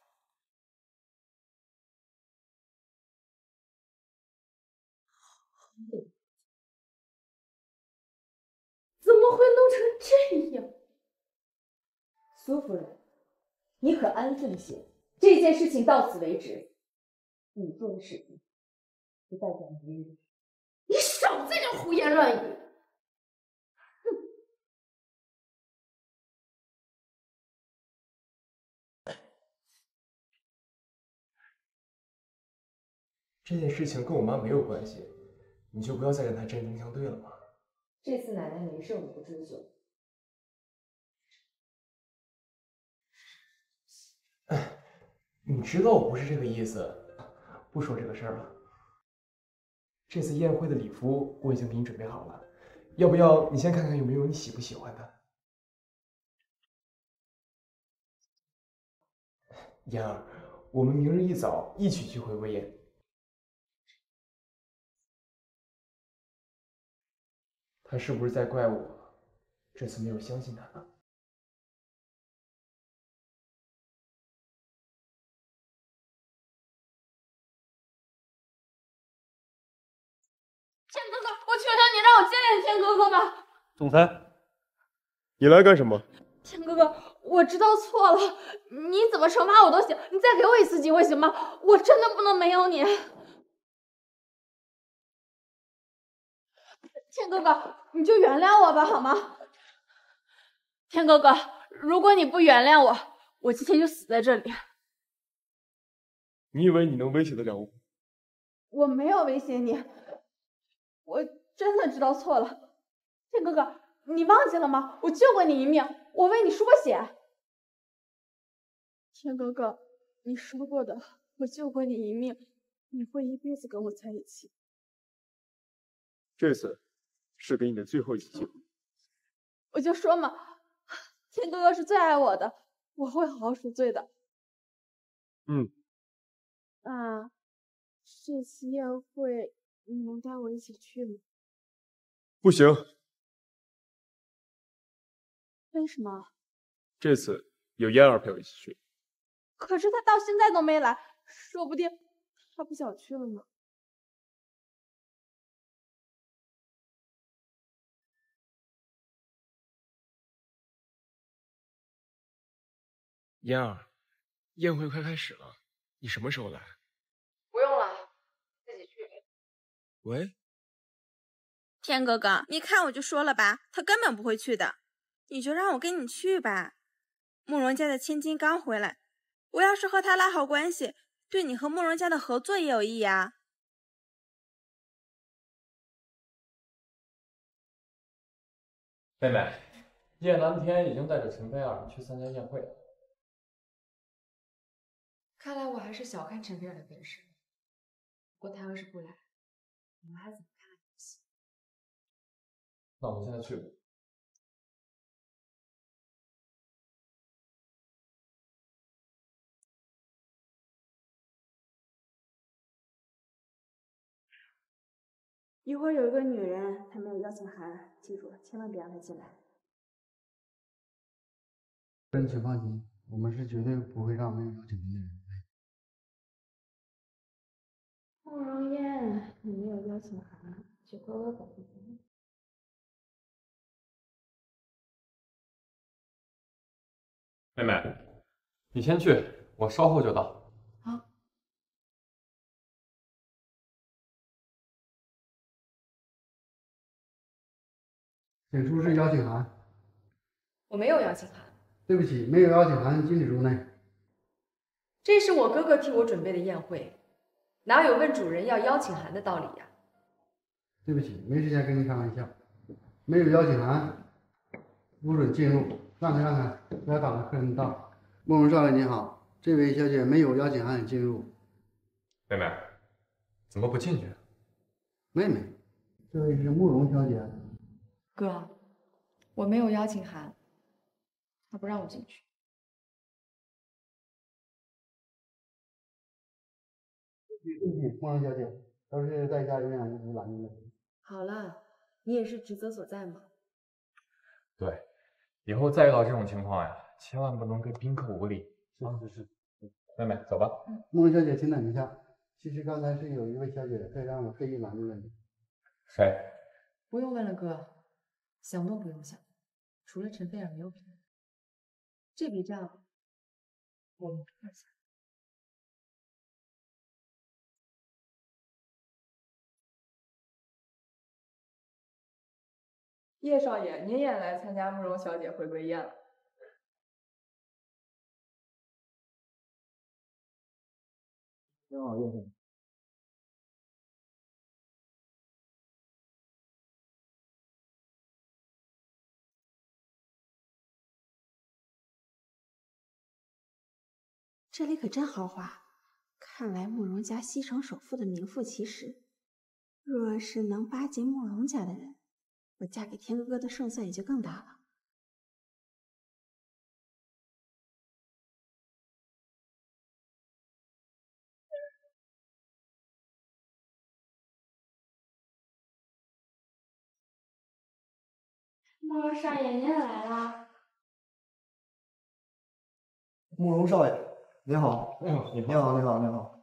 怎么会弄成这样？ 苏夫人，你可安分些，这件事情到此为止。你做的事情，不代表别人。 你少在这胡言乱语！ 这件事情跟我妈没有关系，你就不要再跟她针锋相对了嘛。 这次奶奶没事，我不追究。 哎，你知道我不是这个意思，不说这个事儿了。这次宴会的礼服我已经给你准备好了，要不要你先看看有没有你喜不喜欢的？嫣儿，我们明日一早一起去回归宴。他是不是在怪我这次没有相信他呢？ 天哥哥，我求求你让我见见天哥哥吧！ 总裁，你来干什么？ 天哥哥，我知道错了，你怎么惩罚我都行，你再给我一次机会行吗？我真的不能没有你。天哥哥，你就原谅我吧，好吗？天哥哥，如果你不原谅我，我今天就死在这里。 你以为你能威胁得了我？ 我没有威胁你，我真的知道错了。天哥哥，你忘记了吗？我救过你一命，我为你输过血。天哥哥，你说过的，我救过你一命，你会一辈子跟我在一起。 这次是给你的最后一次机会。 我就说嘛，天哥哥是最爱我的，我会好好赎罪的。 嗯。 那这次宴会你能带我一起去吗？ 不行。 为什么？ 这次有嫣儿陪我一起去。 可是他到现在都没来，说不定他不想去了呢。 嫣儿，宴会快开始了，你什么时候来？ 不用了，自己去。 喂， 天哥哥，你看我就说了吧，他根本不会去的，你就让我跟你去吧。慕容家的千金刚回来，我要是和他拉好关系，对你和慕容家的合作也有益呀。 妹妹，叶南天已经带着陈菲儿去参加宴会了。 看来我还是小看陈菲儿的本事。不过他要是不来，我们还怎么看游戏？ 那我们现在去吧。 一会儿有一个女人，她没有邀请函，记住了，千万别让她进来。 夫人，请放心，我们是绝对不会让没有邀请函的人来。 慕容嫣，你没有邀请函，就乖乖保护自己。 妹妹，你先去，我稍后就到。 好。 请出示邀请函。 我没有邀请函。 对不起，没有邀请函，禁止入内。 这是我哥哥替我准备的宴会，哪有问主人要邀请函的道理呀？ 对不起，没时间跟您开玩笑。没有邀请函，不准进入。让开让开，不要挡着客人的道。慕容少爷您好，这位小姐没有邀请函进入。 妹妹，怎么不进去？ 妹妹，这位是慕容小姐。 哥，我没有邀请函，他不让我进去。 对不起，慕容小姐，都是在家营养医嘱拦住了。 好了，你也是职责所在嘛。 对，以后再遇到这种情况呀，千万不能跟宾客无礼。 是是是。 妹妹，走吧。 慕容小姐，请等一下。其实刚才是有一位小姐在让我特意拦住了你。 谁？ 不用问了，哥，想都不用想，除了陈菲儿没有别人。这笔账我们看一下。 叶少爷，您也来参加慕容小姐回归宴了。 你好，叶总。 这里可真豪华，看来慕容家西城首富的名副其实。若是能巴结慕容家的人，我嫁给天哥哥的胜算也就更大了。 慕容少爷，您来啦！ 慕容少爷，你好。 你好， 你好，你好，你好。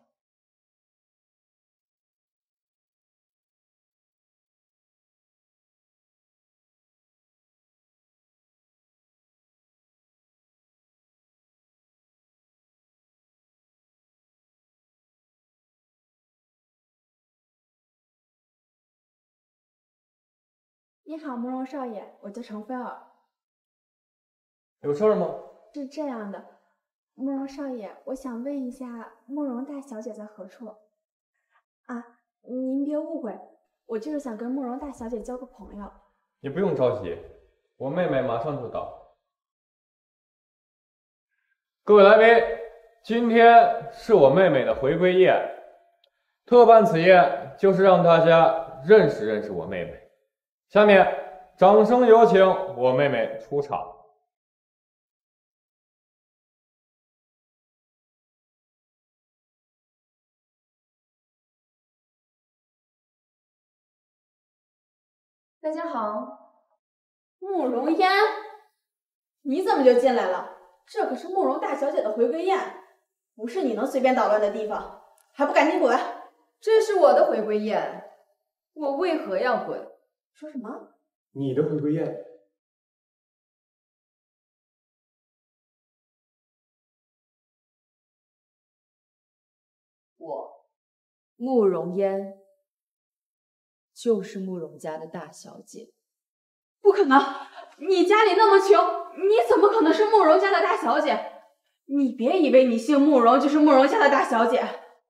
你好，慕容少爷，我叫程菲儿。 有事儿吗？ 是这样的，慕容少爷，我想问一下，慕容大小姐在何处？啊，您别误会，我就是想跟慕容大小姐交个朋友。 你不用着急，我妹妹马上就到。各位来宾，今天是我妹妹的回归宴，特办此宴就是让大家认识认识我妹妹。下面，掌声有请我妹妹出场。 大家好，慕容嫣，你怎么就进来了？这可是慕容大小姐的回归宴，不是你能随便捣乱的地方，还不赶紧滚！ 这是我的回归宴，我为何要滚？ 说什么？ 你的回归宴？ 我慕容嫣就是慕容家的大小姐。 不可能！你家里那么穷，你怎么可能是慕容家的大小姐？你别以为你姓慕容就是慕容家的大小姐。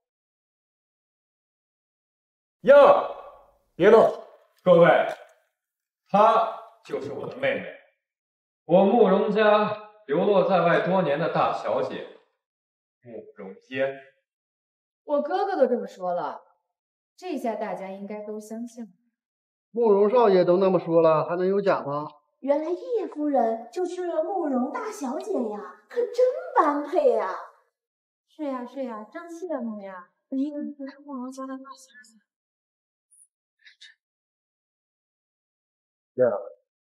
嫣儿，别动！各位，她就是我的妹妹，我慕容家流落在外多年的大小姐慕容嫣。 我哥哥都这么说了，这下大家应该都相信了。 慕容少爷都那么说了，还能有假吗？ 原来叶夫人就是慕容大小姐呀，可真般配呀！ 是呀是呀，真羡慕呀！你可是慕容家的大小姐。 嫣儿，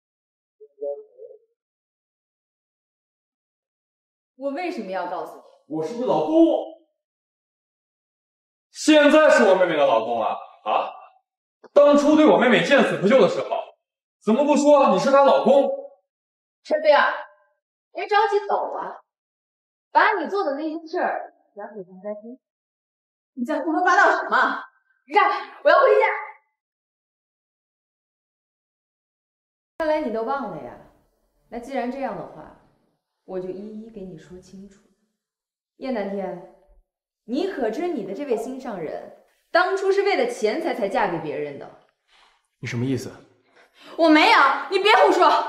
我为什么要告诉你？ 我是你老公，现在是我妹妹的老公了啊！当初对我妹妹见死不救的时候，怎么不说你是她老公？ 陈菲儿，别着急走啊，把你做的那些事儿讲给大家听。 你在胡说八道什么？让开，我要回家。 看来你都忘了呀。那既然这样的话，我就一一给你说清楚。叶南天，你可知你的这位心上人当初是为了钱财才嫁给别人的？ 你什么意思？ 我没有，你别胡说。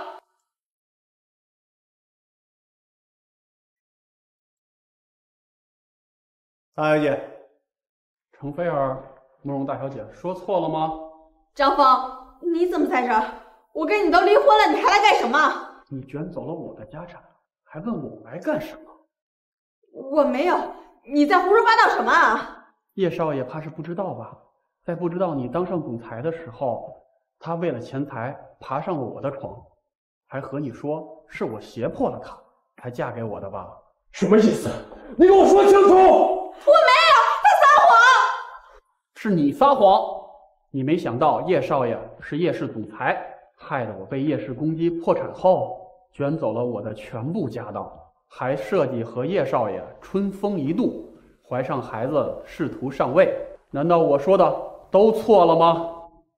大小姐，程菲儿，慕容大小姐说错了吗？ 张峰，你怎么在这儿？我跟你都离婚了，你还来干什么？ 你卷走了我的家产，还问我来干什么？ 我没有，你在胡说八道什么啊？ 叶少爷怕是不知道吧？在不知道你当上总裁的时候，他为了钱财爬上了我的床，还和你说是我胁迫了他才嫁给我的吧？ 什么意思？你给我说清楚！ 我没有，他撒谎。 是你撒谎！你没想到叶少爷是叶氏总裁，害得我被叶氏攻击破产后，卷走了我的全部家当，还设计和叶少爷春风一度，怀上孩子试图上位。难道我说的都错了吗？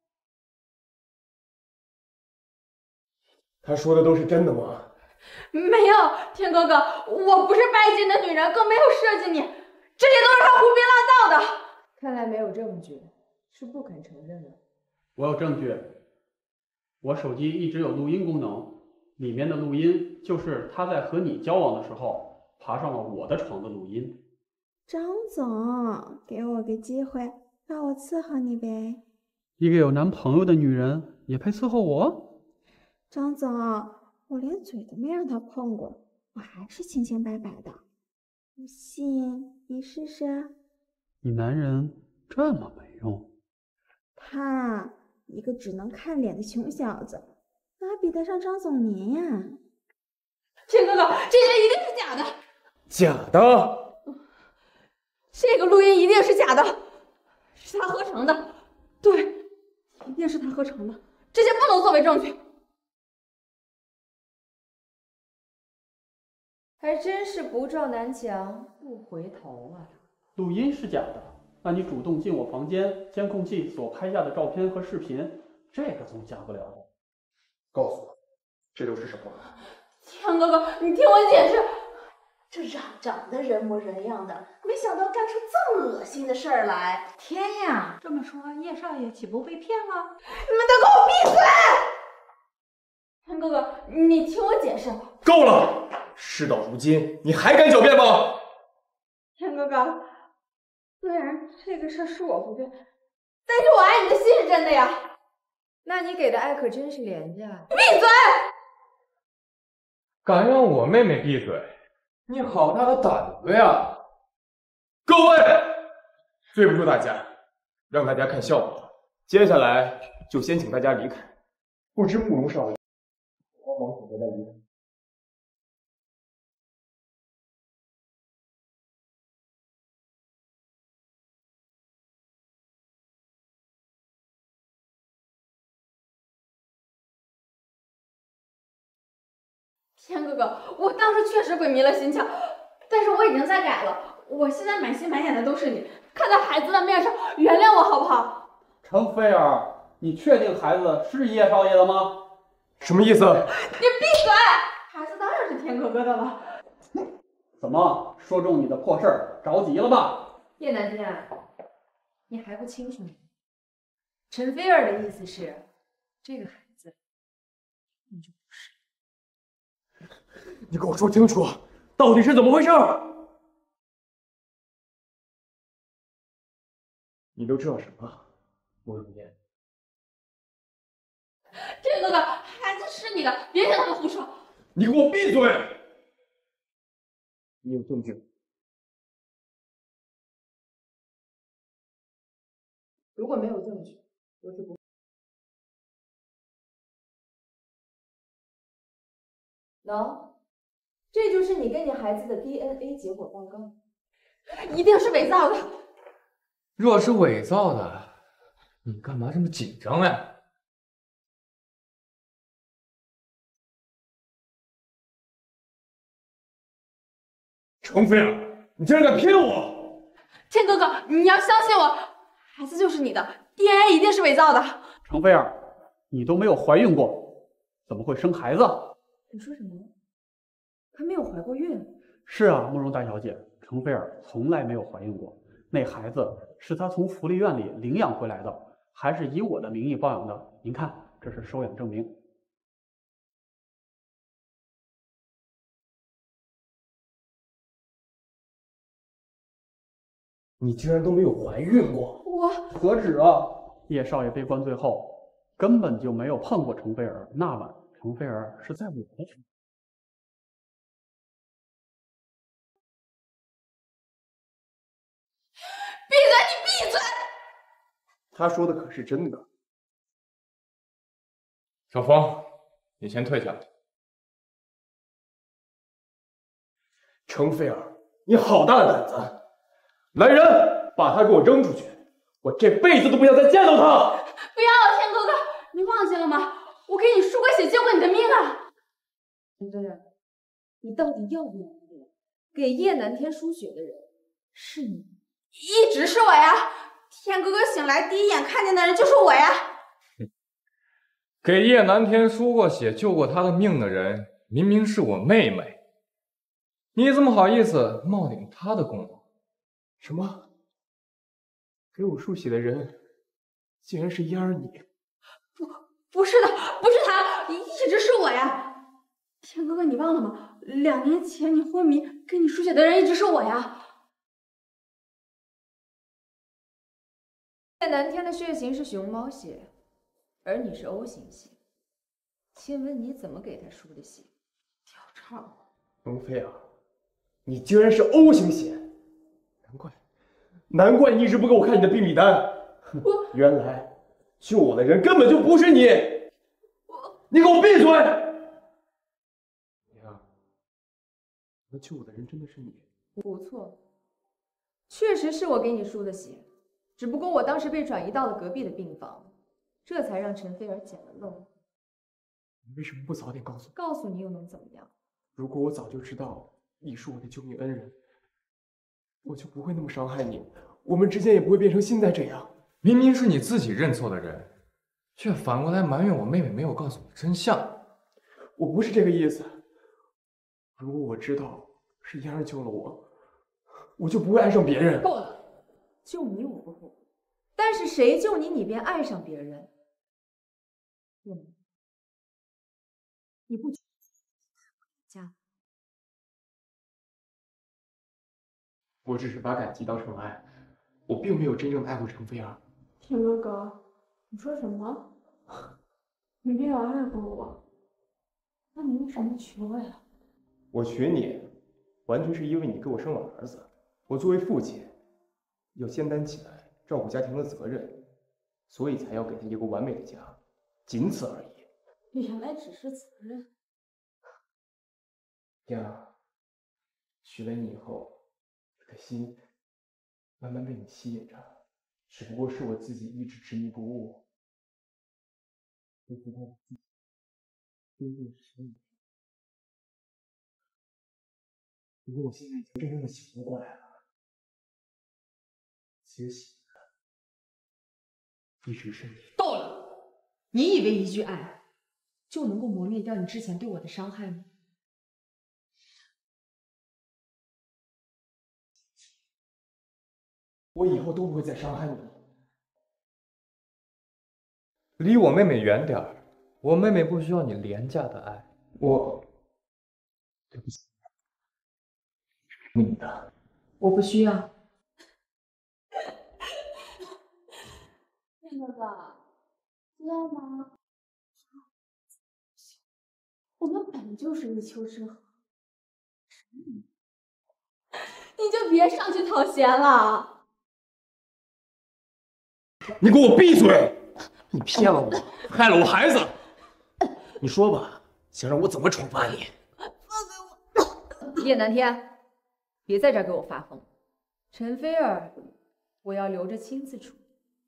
他说的都是真的吗？ 没有，天哥哥，我不是拜金的女人，更没有设计你，这些都是他胡编乱造的。 看来没有证据，是不肯承认的。 我有证据，我手机一直有录音功能，里面的录音就是他在和你交往的时候爬上了我的床的录音。 张总，给我个机会，让我伺候你呗。 一个有男朋友的女人也配伺候我？ 张总，我连嘴都没让他碰过，我还是清清白白的。不信你试试。 你男人这么没用？ 他一个只能看脸的穷小子，哪比得上张总您呀？ 天哥哥，这些一定是假的。 假的？ 这个录音一定是假的，是他合成的。对，一定是他合成的，这些不能作为证据。 还真是不撞南墙不回头啊！ 录音是假的，那你主动进我房间，监控器所拍下的照片和视频，这个总假不了的。 告诉我，这都是什么？ 天哥哥，你听我解释。 这长长得人模人样的，没想到干出这么恶心的事儿来！ 天呀，这么说叶少爷岂不被骗了？ 你们都给我闭嘴！天哥哥，你听我解释。 够了！事到如今，你还敢狡辩吗？ 天哥哥，虽然这个事是我不对，但是我爱你的心是真的呀。 那你给的爱可真是廉价。 闭嘴！ 敢让我妹妹闭嘴？你好大的胆子呀！各位，对不住大家，让大家看笑话。接下来就先请大家离开。不知慕容少爷帮忙请大家离开。 天哥哥，我当时确实鬼迷了心窍，但是我已经在改了。我现在满心满眼的都是你，看在孩子的面上，原谅我好不好？ 程菲儿，你确定孩子是叶少爷的吗？ 什么意思？ 你闭嘴！孩子当然是天哥哥的了。 怎么说中你的破事儿，着急了吧？ 叶南天，你还不清楚吗？陈菲儿的意思是，这个孩子你就不是。 你给我说清楚，到底是怎么回事？你都知道什么？慕容嫣， 天哥哥，孩子是你的，别跟他们胡说。 你给我闭嘴！你有证据？ 如果没有证据，我就不。喏，这就是你跟你孩子的 D N A 结果报告， 一定是伪造的。 若是伪造的，你干嘛这么紧张呀？程菲儿，你竟然敢骗我！ 天哥哥，你要相信我，孩子就是你的 ，D N A 一定是伪造的。 程菲儿，你都没有怀孕过，怎么会生孩子？ 你说什么？她没有怀过孕？ 是啊，慕容大小姐，程菲儿从来没有怀孕过。那孩子是她从福利院里领养回来的，还是以我的名义抱养的。您看，这是收养证明。 你居然都没有怀孕过？ 我何止啊！叶少爷被关最后，根本就没有碰过程菲儿。那晚，程菲儿是在我的床。 闭嘴！你他说的可是真的。 小峰，你先退下来。 程菲儿，你好大的胆子！来人，把他给我扔出去！我这辈子都不想再见到他！ 不要，天哥哥，你忘记了吗？我给你输过血，救过你的命啊！ 陈飞儿，你到底要不要命？给叶南天输血的人是你， 一直是我呀！天哥哥醒来第一眼看见的人就是我呀！ 给叶南天输过血、救过他的命的人，明明是我妹妹。你怎么好意思冒领她的功劳？ 什么？给我输血的人，竟然是嫣儿你？ 不，不是的，不是他，一直是我呀！天哥哥，你忘了吗？两年前你昏迷，给你输血的人一直是我呀！ 叶南天的血型是熊猫血，而你是 O 型血，请问你怎么给他输的血？ 调查。 龙飞啊，你居然是 O 型血，难怪，难怪你一直不给我看你的病历单。 我原来救我的人根本就不是你！你给我闭嘴！娘，那救我的人真的是你？ 不错，确实是我给你输的血，只不过我当时被转移到了隔壁的病房，这才让陈菲儿捡了漏。 你为什么不早点告诉我？ 告诉你又能怎么样？ 如果我早就知道你是我的救命恩人，我就不会那么伤害你，我们之间也不会变成现在这样。 明明是你自己认错的人，却反过来埋怨我妹妹没有告诉你真相。 我不是这个意思。如果我知道是嫣儿救了我，我就不会爱上别人。 够了，救你我不后悔，但是谁救你，你便爱上别人。叶南，你不家。 我只是把感激当成爱，我并没有真正的爱过程飞儿。 天哥哥，你说什么？你没有爱过我，那你为什么娶我呀？ 我娶你，完全是因为你给我生了儿子，我作为父亲，要先担起来照顾家庭的责任，所以才要给他一个完美的家，仅此而已。 原来只是责任。 呀，娶了你以后，我的心慢慢被你吸引着，只不过是我自己一直执迷不悟，不知道自己究竟是什么。不过我现在已经真正的醒悟过来了，其实喜欢的一直是你。 够了！你以为一句爱就能够磨灭掉你之前对我的伤害吗？ 我以后都不会再伤害你了。 离我妹妹远点儿，我妹妹不需要你廉价的爱。 我对不起，你的， 我不需要。 天哥哥，知道吗？我们本就是一丘之貉，你就别上去讨嫌了。 你给我闭嘴！你骗了我，害了我孩子。你说吧，想让我怎么惩罚你？ 叶南天，别在这儿给我发疯。陈菲儿，我要留着亲自处理。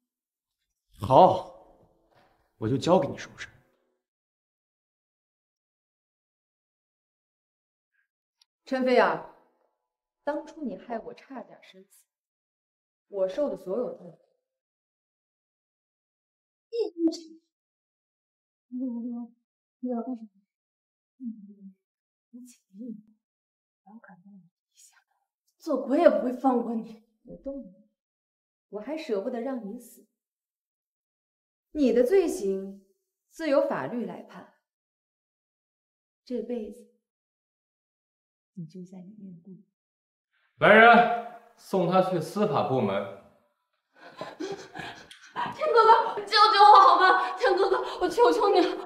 好，我就交给你收拾。 陈菲儿，当初你害我差点生死，我受的所有痛苦。 你你要干什么？你请你，不要感动我一下，做鬼也不会放过你。 我动你，我还舍不得让你死。你的罪行自有法律来判，这辈子你就在里面度。 来人，送他去司法部门。 天哥哥，救救我好吗？天哥哥，我求求你了！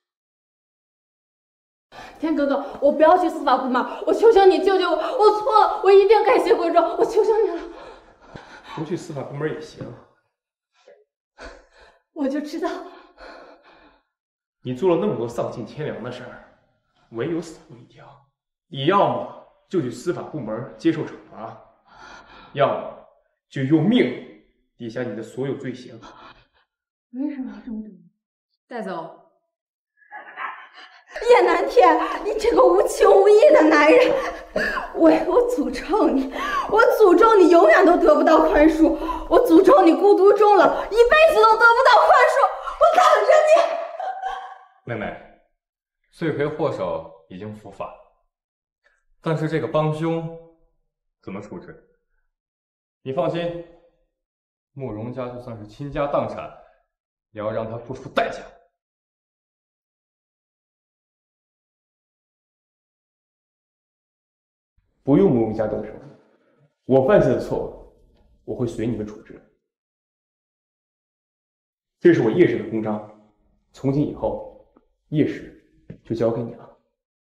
天哥哥，我不要去司法部门，我求求你救救我！我错了，我一定改邪归正，我求求你了。 不去司法部门也行， 我就知道。 你做了那么多丧尽天良的事儿，唯有死路一条。你要么就去司法部门接受惩罚，要么就用命抵下你的所有罪行。 为什么要这么做？ 带走。 叶南天，你这个无情无义的男人！我我诅咒你，我诅咒你永远都得不到宽恕，我诅咒你孤独终老，一辈子都得不到宽恕！我等着你。 妹妹，罪魁祸首已经伏法，但是这个帮凶怎么处置？你放心，慕容家就算是倾家荡产，也要让他付出代价。 不用慕容家动手，我犯下的错误，我会随你们处置。这是我叶氏的公章，从今以后，叶氏就交给你了。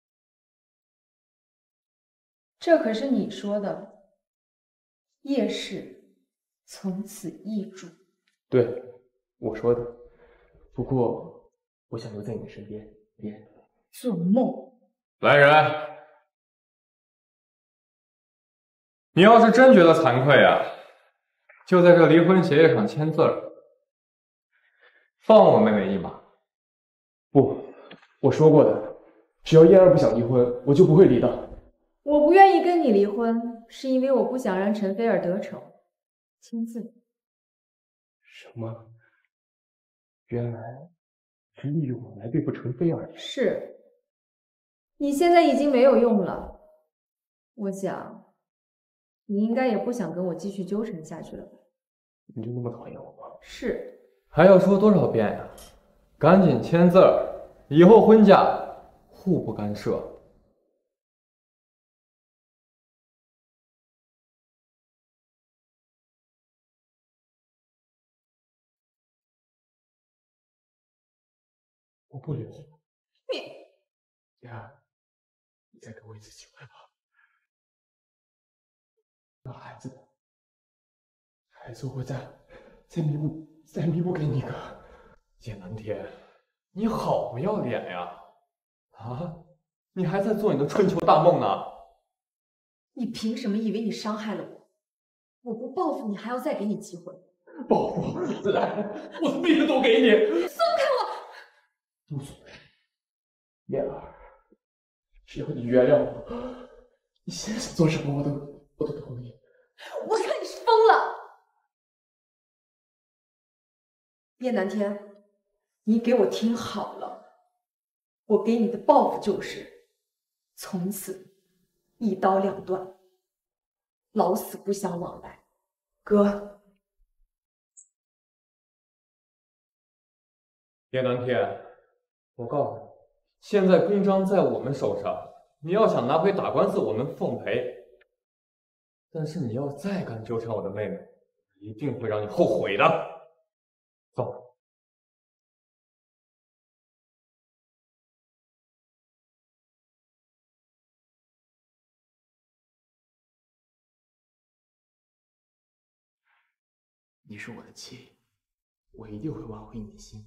这可是你说的，叶氏从此易主。 对，我说的。不过，我想留在你的身边。别做梦！ 来人！你要是真觉得惭愧啊，就在这离婚协议上签字儿，放我妹妹一马。 不，我说过的，只要燕儿不想离婚，我就不会离的。 我不愿意跟你离婚，是因为我不想让陈菲儿得逞。签字。 什么？原来是利用我来对付陈菲儿。 是。你现在已经没有用了，我想。你应该也不想跟我继续纠缠下去了吧？ 你就那么讨厌我吗？ 是。 还要说多少遍呀？赶紧签字儿，以后婚嫁互不干涉。 我不留。 你， 燕儿，你再给我一次机会吧。那孩子，孩子，我再再弥补，再弥补给你个。 叶南天，你好不要脸呀！啊，你还在做你的春秋大梦呢？ 你凭什么以为你伤害了我？我不报复你，还要再给你机会？ 报复！来，我的命都给你！ 松开我！ 无所谓，燕儿，只要你原谅我，你现在想做什么我都。我都同意。 我看你是疯了，叶南天，你给我听好了，我给你的报复就是从此一刀两断，老死不相往来。哥， 叶南天，我告诉你，现在公章在我们手上，你要想拿回打官司，我们奉陪。但是你要再敢纠缠我的妹妹，一定会让你后悔的。走。 你是我的妻，我一定会挽回你的心。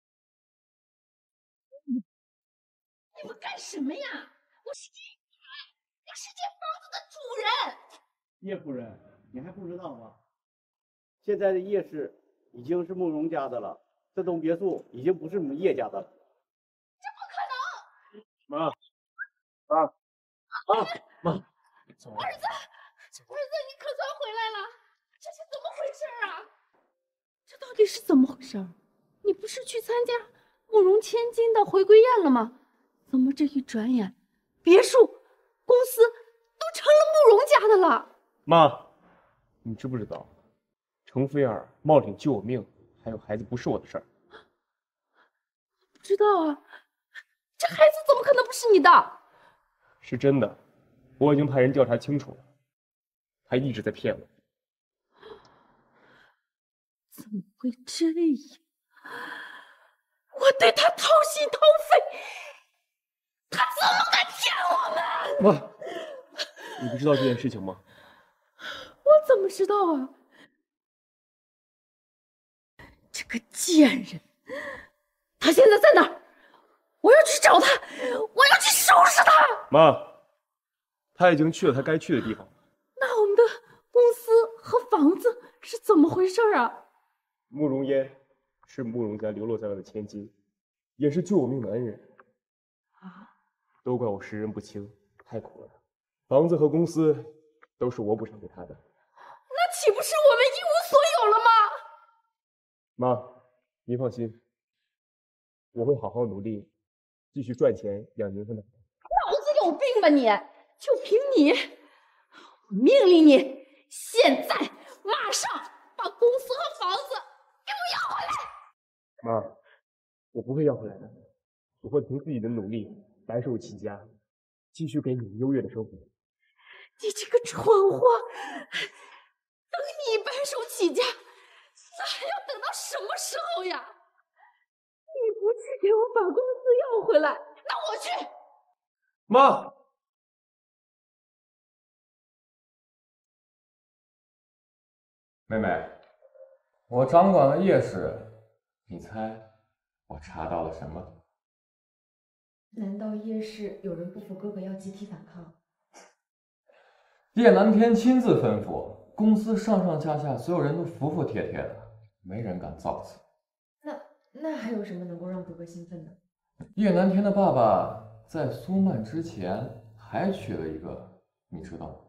你们干什么呀？我是我是这房子的主人。 叶夫人，你还不知道吗？现在的叶氏已经是慕容家的了，这栋别墅已经不是你们叶家的了。 这不可能！ 妈，妈，妈，妈， 儿子，儿子，你可算回来了，这是怎么回事啊？ 这到底是怎么回事？你不是去参加慕容千金的回归宴了吗？怎么这一转眼，别墅、公司都成了慕容家的了？ 妈，你知不知道，程菲儿冒领救我命，还有孩子不是我的事儿？ 不知道啊，这孩子怎么可能不是你的？ 是真的，我已经派人调查清楚了，他一直在骗我。 怎么会这样？我对他掏心掏肺，他怎么敢骗我们？ 妈，你不知道这件事情吗？ 我怎么知道啊？这个贱人！他现在在哪儿？我要去找他，我要去收拾他！ 妈，他已经去了他该去的地方。 那我们的公司和房子是怎么回事啊？ 慕容嫣是慕容家流落在外的千金，也是救我命的恩人。 啊！ 都怪我识人不清，太苦了。房子和公司都是我补偿给他的。 那岂不是我们一无所有了吗？ 妈，您放心，我会好好努力，继续赚钱养您和奶奶。 脑子有病吧你！就凭你，我命令你现在马上把公司和房子给我要回来！ 妈，我不会要回来的，我会凭自己的努力白手起家，继续给你们优越的生活。 你这个蠢货！等你白手起家，那还要等到什么时候呀？你不去给我把公司要回来，那我去。 妈， 妹妹，我掌管了夜市，你猜我查到了什么？ 难道夜市有人不服哥哥要集体反抗？ 叶南天亲自吩咐，公司上上下下所有人都服服帖帖的，没人敢造次。 那那还有什么能够让哥哥兴奋的？ 叶南天的爸爸在苏曼之前还娶了一个，你知道吗？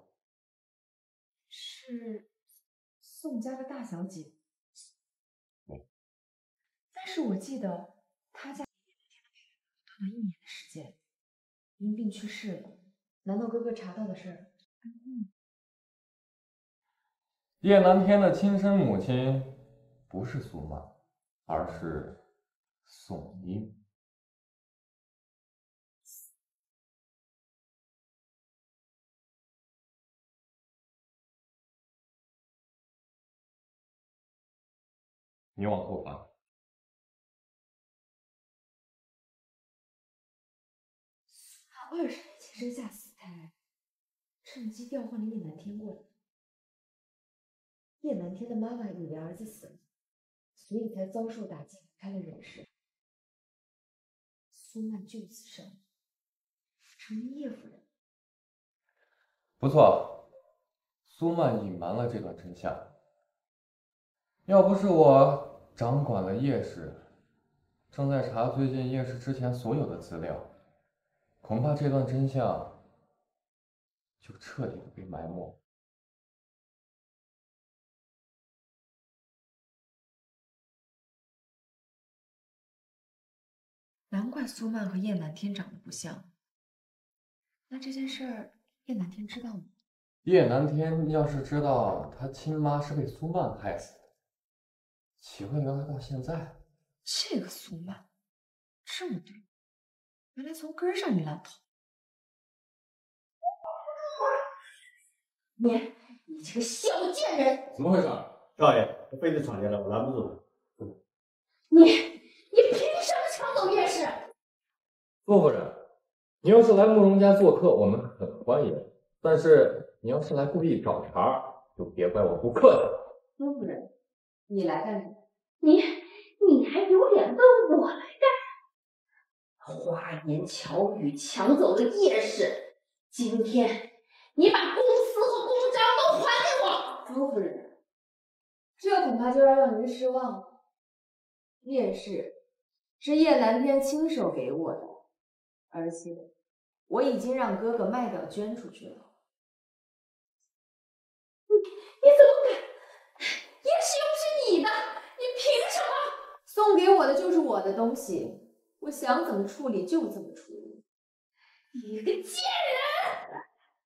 是宋家的大小姐。 嗯。 但是我记得他家短短一年的时间，因病去世了。难道哥哥查到的事儿？嗯。 叶南天的亲生母亲不是苏曼，而是宋英。你往后翻。 他二十年前生下死胎，趁机调换了叶南天过来。叶南天的妈妈以为儿子死了，所以才遭受打击离开了人世。苏曼就此身亡，成为叶夫人。 不错，苏曼隐瞒了这段真相。要不是我掌管了叶氏，正在查最近叶氏之前所有的资料，恐怕这段真相就彻底的被埋没。 难怪苏曼和叶南天长得不像。那这件事儿，叶南天知道吗？ 叶南天要是知道他亲妈是被苏曼害死的，岂会留他到现在？ 这个苏曼这么对，原来从根上一烂透。 你你这个小贱人！ 怎么回事？ 少爷，我非得闯进来，我拦不住。 你你凭什么抢走叶氏？ 苏夫人，你要是来慕容家做客，我们很欢迎；但是你要是来故意找茬，就别怪我不客气。 苏夫人，你来干什么？你你还有脸问我来干？花言巧语抢走了叶氏，今天你把公司和公章都还给我。 朱夫人，这恐怕就要让您失望了。叶氏是叶南天亲手给我的，而且我已经让哥哥卖掉捐出去了。 你你怎么敢？叶氏又不是你的，你凭什么？ 送给我的就是我的东西，我想怎么处理就怎么处理。 你个贱人！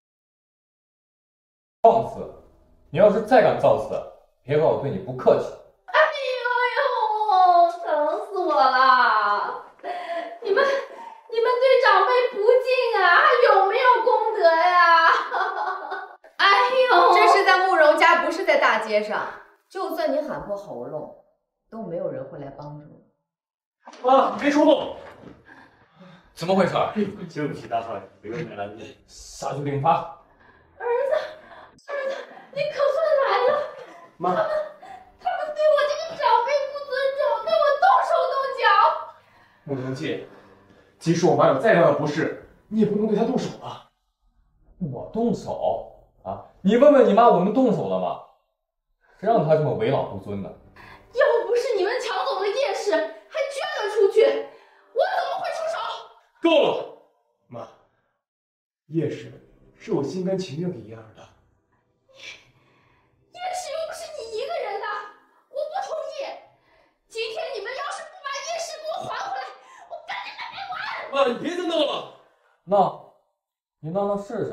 放肆！你要是再敢造次，别怪我对你不客气。 哎呦呦，疼死我了！你们你们对长辈不敬啊，还有没有功德呀？哎呦， 这是在慕容家，不是在大街上。就算你喊破喉咙，都没有人会来帮助你。 妈，别冲动！ 怎么回事？ 对不起，大少爷，没有没拦住。 杀去令发！ 儿子，儿子，你可算来了！ 妈， 他们他们对我这个长辈不尊重慕容记，即使我妈有再大的不是，你也不能对她动手吧？ 我动手啊？你问问你妈，我们动手了吗？谁让她这么为老不尊呢？ 要不是你们抢走了夜市，还捐了出去，我怎么会出手？ 够了，妈，夜市是我心甘情愿给燕儿的。 夜市又不是你一个人的，我不同意。今天你们要是不把夜市给我还回来，我跟你们没完！ 妈，你别再闹了。 闹？你闹闹试试。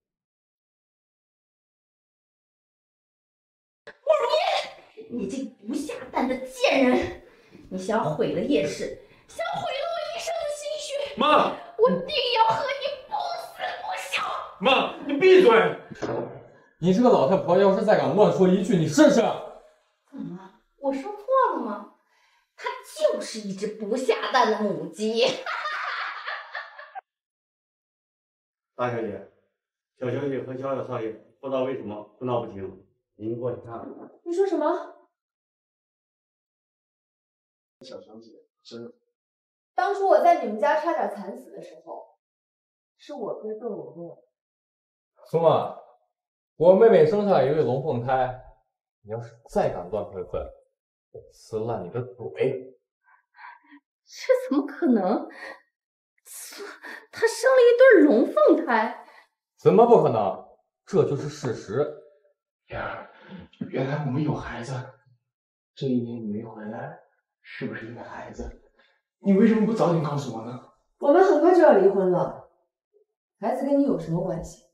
慕容烟，你这不下蛋的贱人！你想毁了夜市，想毁了我一生的心血！ 妈， 我定要和你不死不休！ 妈，你闭嘴！ 你这个老太婆，要是再敢乱说一句，你试试。 怎么，我说错了吗？她就是一只不下蛋的母鸡。 大小姐，小小姐和小小少爷不知道为什么不闹不清，您过去看看。 你说什么？ 小小姐，真…… 当初我在你们家差点惨死的时候，是我哥救了我妹。 苏妈，我妹妹生下一对龙凤胎，你要是再敢乱喷粪，我撕烂你的嘴！ 这怎么可能？她生了一对龙凤胎？ 怎么不可能？这就是事实。 燕儿，原来我们有孩子，这一年你没回来，是不是因为孩子？你为什么不早点告诉我呢？ 我们很快就要离婚了，孩子跟你有什么关系？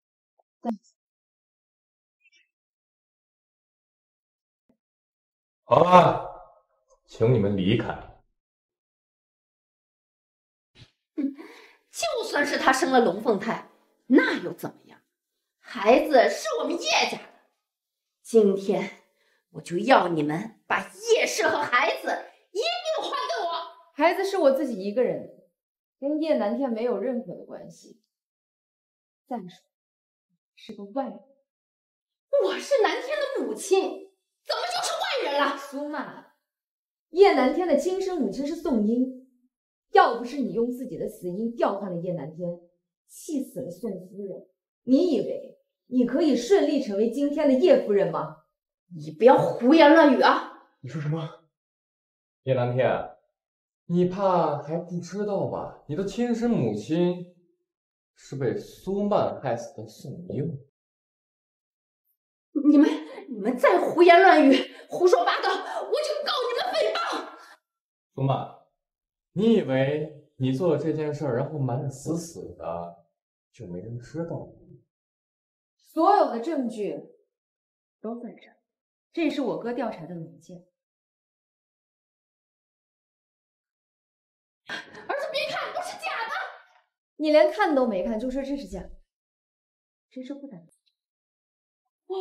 好了，请你们离开。 就算是她生了龙凤胎，那又怎么样？孩子是我们叶家的，今天我就要你们把叶氏和孩子一并还给我。 孩子是我自己一个人的，跟叶南天没有任何的关系。再说，是个外人。 我是南天的母亲，怎么就是外人了？ 苏妈，叶南天的亲生母亲是宋英。要不是你用自己的死因调换了叶南天，气死了宋夫人，你以为你可以顺利成为今天的叶夫人吗？ 你不要胡言乱语啊！ 你说什么？ 叶南天，你怕还不知道吧？你的亲生母亲是被苏曼害死的宋英。 你们你们再胡言乱语、胡说八道，我就告你们诽谤！ 苏曼。你以为你做了这件事儿，然后瞒得死死的，就没人知道？ 所有的证据都在这儿，这是我哥调查的文件。 儿子，别看，不是假的。 你连看都没看，就说这是假的，真是不敢。 我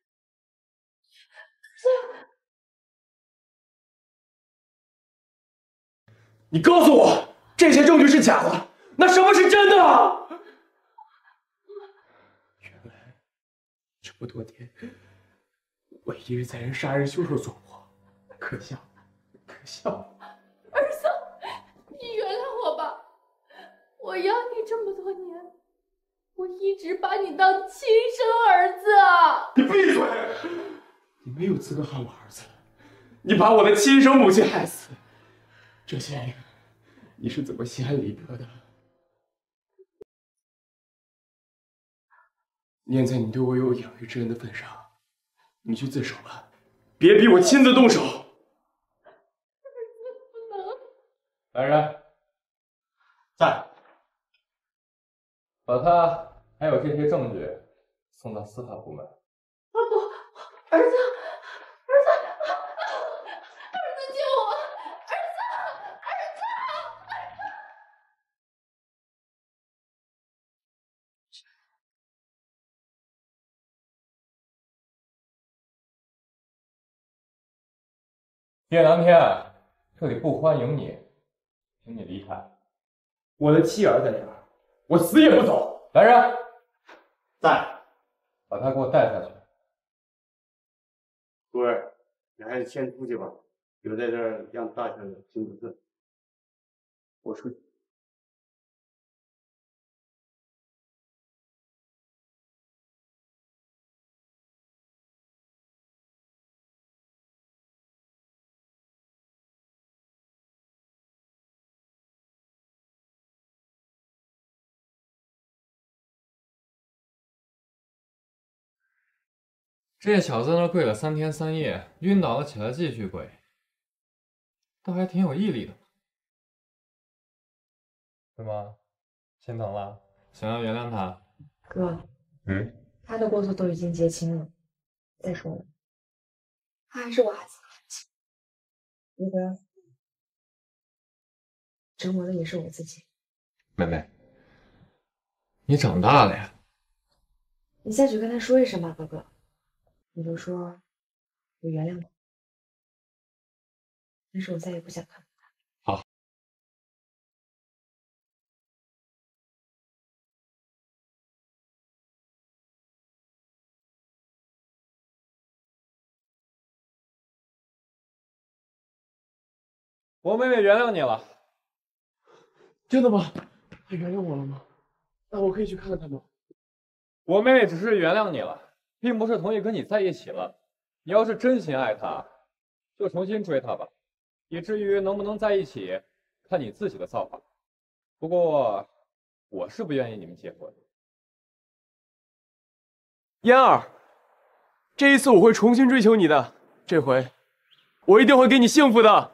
这。 你告诉我，这些证据是假的，那什么是真的？原来这么多年，我一日在人，杀人凶手做过，可笑，可笑！ 儿子，你原谅我吧，我养你这么多年，我一直把你当亲生儿子啊！ 你闭嘴！你没有资格喊我儿子，你把我的亲生母亲害死。这些年，你是怎么心安理得的？念在你对我有养育之恩的份上，你去自首吧，别逼我亲自动手。 不能。 来人， 在， 把他还有这些证据送到司法部门。 啊不，儿子，儿子，儿子救我！儿子，儿子，儿子！ 叶南天，这里不欢迎你，请你离开。 我的妻儿在这儿，我死也不走。 来人， 在， 把他给我带下去。 珠儿，你还是先出去吧，留在这儿让大小姐亲自。 我出去。 这小子在那跪了三天三夜，晕倒了起来继续跪，倒还挺有毅力的。怎么，心疼了？想要原谅他？ 哥， 嗯， 他的过错都已经结清了。再说了，他还是我孩子的父亲，如果要折磨的也是我自己。 妹妹，你长大了呀。 你下去跟他说一声吧，哥哥。你就说我原谅他，但是我再也不想看到他。 好。我妹妹原谅你了。 真的吗？她原谅我了吗？那我可以去看看她吗？ 我妹妹只是原谅你了，并不是同意跟你在一起了。你要是真心爱她，就重新追她吧。以至于能不能在一起，看你自己的造化。不过，我是不愿意你们结婚。 嫣儿，这一次我会重新追求你的，这回我一定会给你幸福的。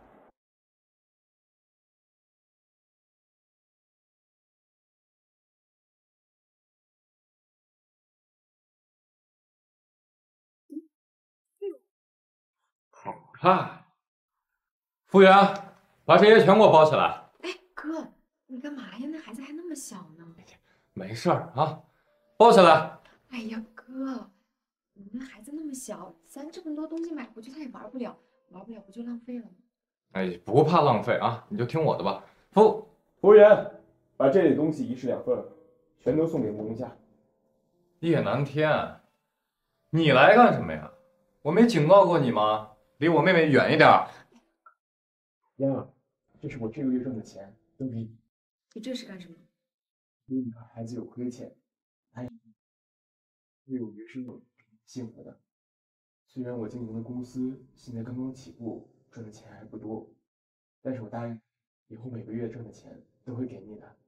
好看。服务员，把这些全给我包起来。 哎，哥，你干嘛呀？那孩子还那么小呢。 没事儿啊，包起来。 哎呀，哥，你那孩子那么小，咱这么多东西买回去他也玩不了，玩不了不就浪费了吗？ 哎，不怕浪费啊，你就听我的吧。服服务员，把这类东西一式两份，全都送给慕容家。 叶南天，你来干什么呀？我没警告过你吗？离我妹妹远一点。 嫣儿，这是我这个月挣的钱，都给你。 你这是干什么？ 因为你和孩子有亏欠，哎，因为我觉是有幸福的。虽然我经营的公司现在刚刚起步，赚的钱还不多，但是我答应，以后每个月挣的钱都会给你的。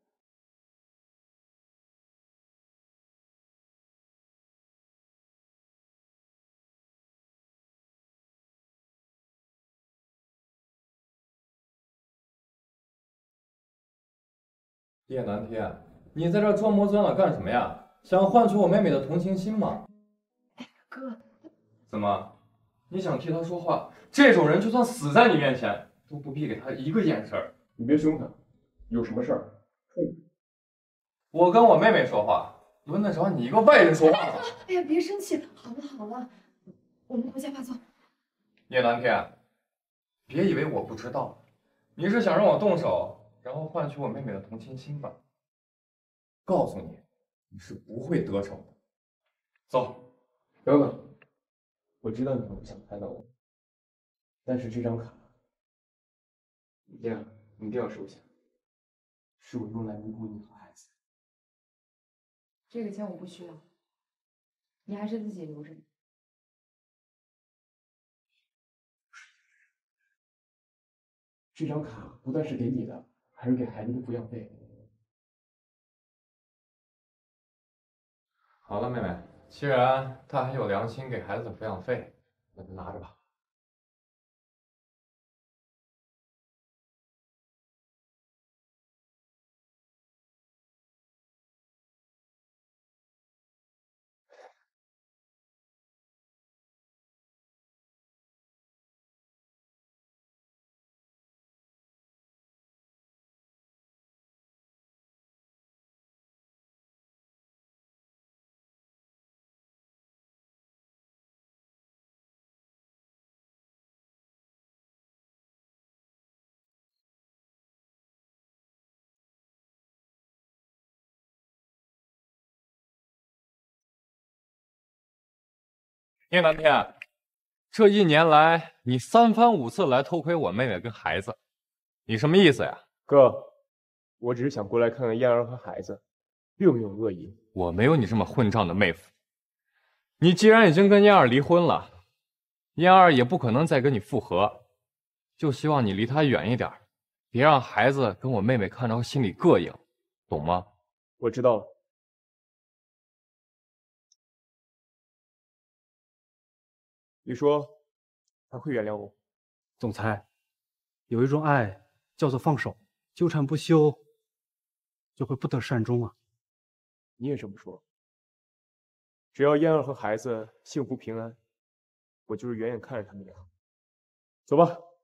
叶南天，你在这装模作样的干什么呀？想换取我妹妹的同情心吗？ 哎，哥， 怎么，你想替她说话？这种人就算死在你面前，都不必给她一个眼神。 你别凶她，有什么事儿？ 我跟我妹妹说话，轮得着你一个外人说话吗？ 哎呀，别生气，好了好了，我们回家吧，走。 叶南天，别以为我不知道，你是想让我动手，然后换取我妹妹的同情心吧？告诉你，你是不会得逞的。走， 等等，我知道你们不想看到我，但是这张卡，一定一定要收下，是我用来弥补你和孩子。 这个钱我不需要，你还是自己留着。 这张卡不但是给你的，还是给孩子的抚养费。 好了，妹妹，既然他还有良心给孩子的抚养费，那就拿着吧。叶南天，这一年来，你三番五次来偷窥我妹妹跟孩子，你什么意思呀？ 哥，我只是想过来看看燕儿和孩子，并没有恶意。 我没有你这么混账的妹夫。你既然已经跟燕儿离婚了，燕儿也不可能再跟你复合，就希望你离她远一点，别让孩子跟我妹妹看着心里膈应，懂吗？ 我知道了。你说他会原谅我？ 总裁，有一种爱叫做放手，纠缠不休，就会不得善终啊。 你也这么说。只要燕儿和孩子幸福平安，我就是远远看着他们俩。走吧。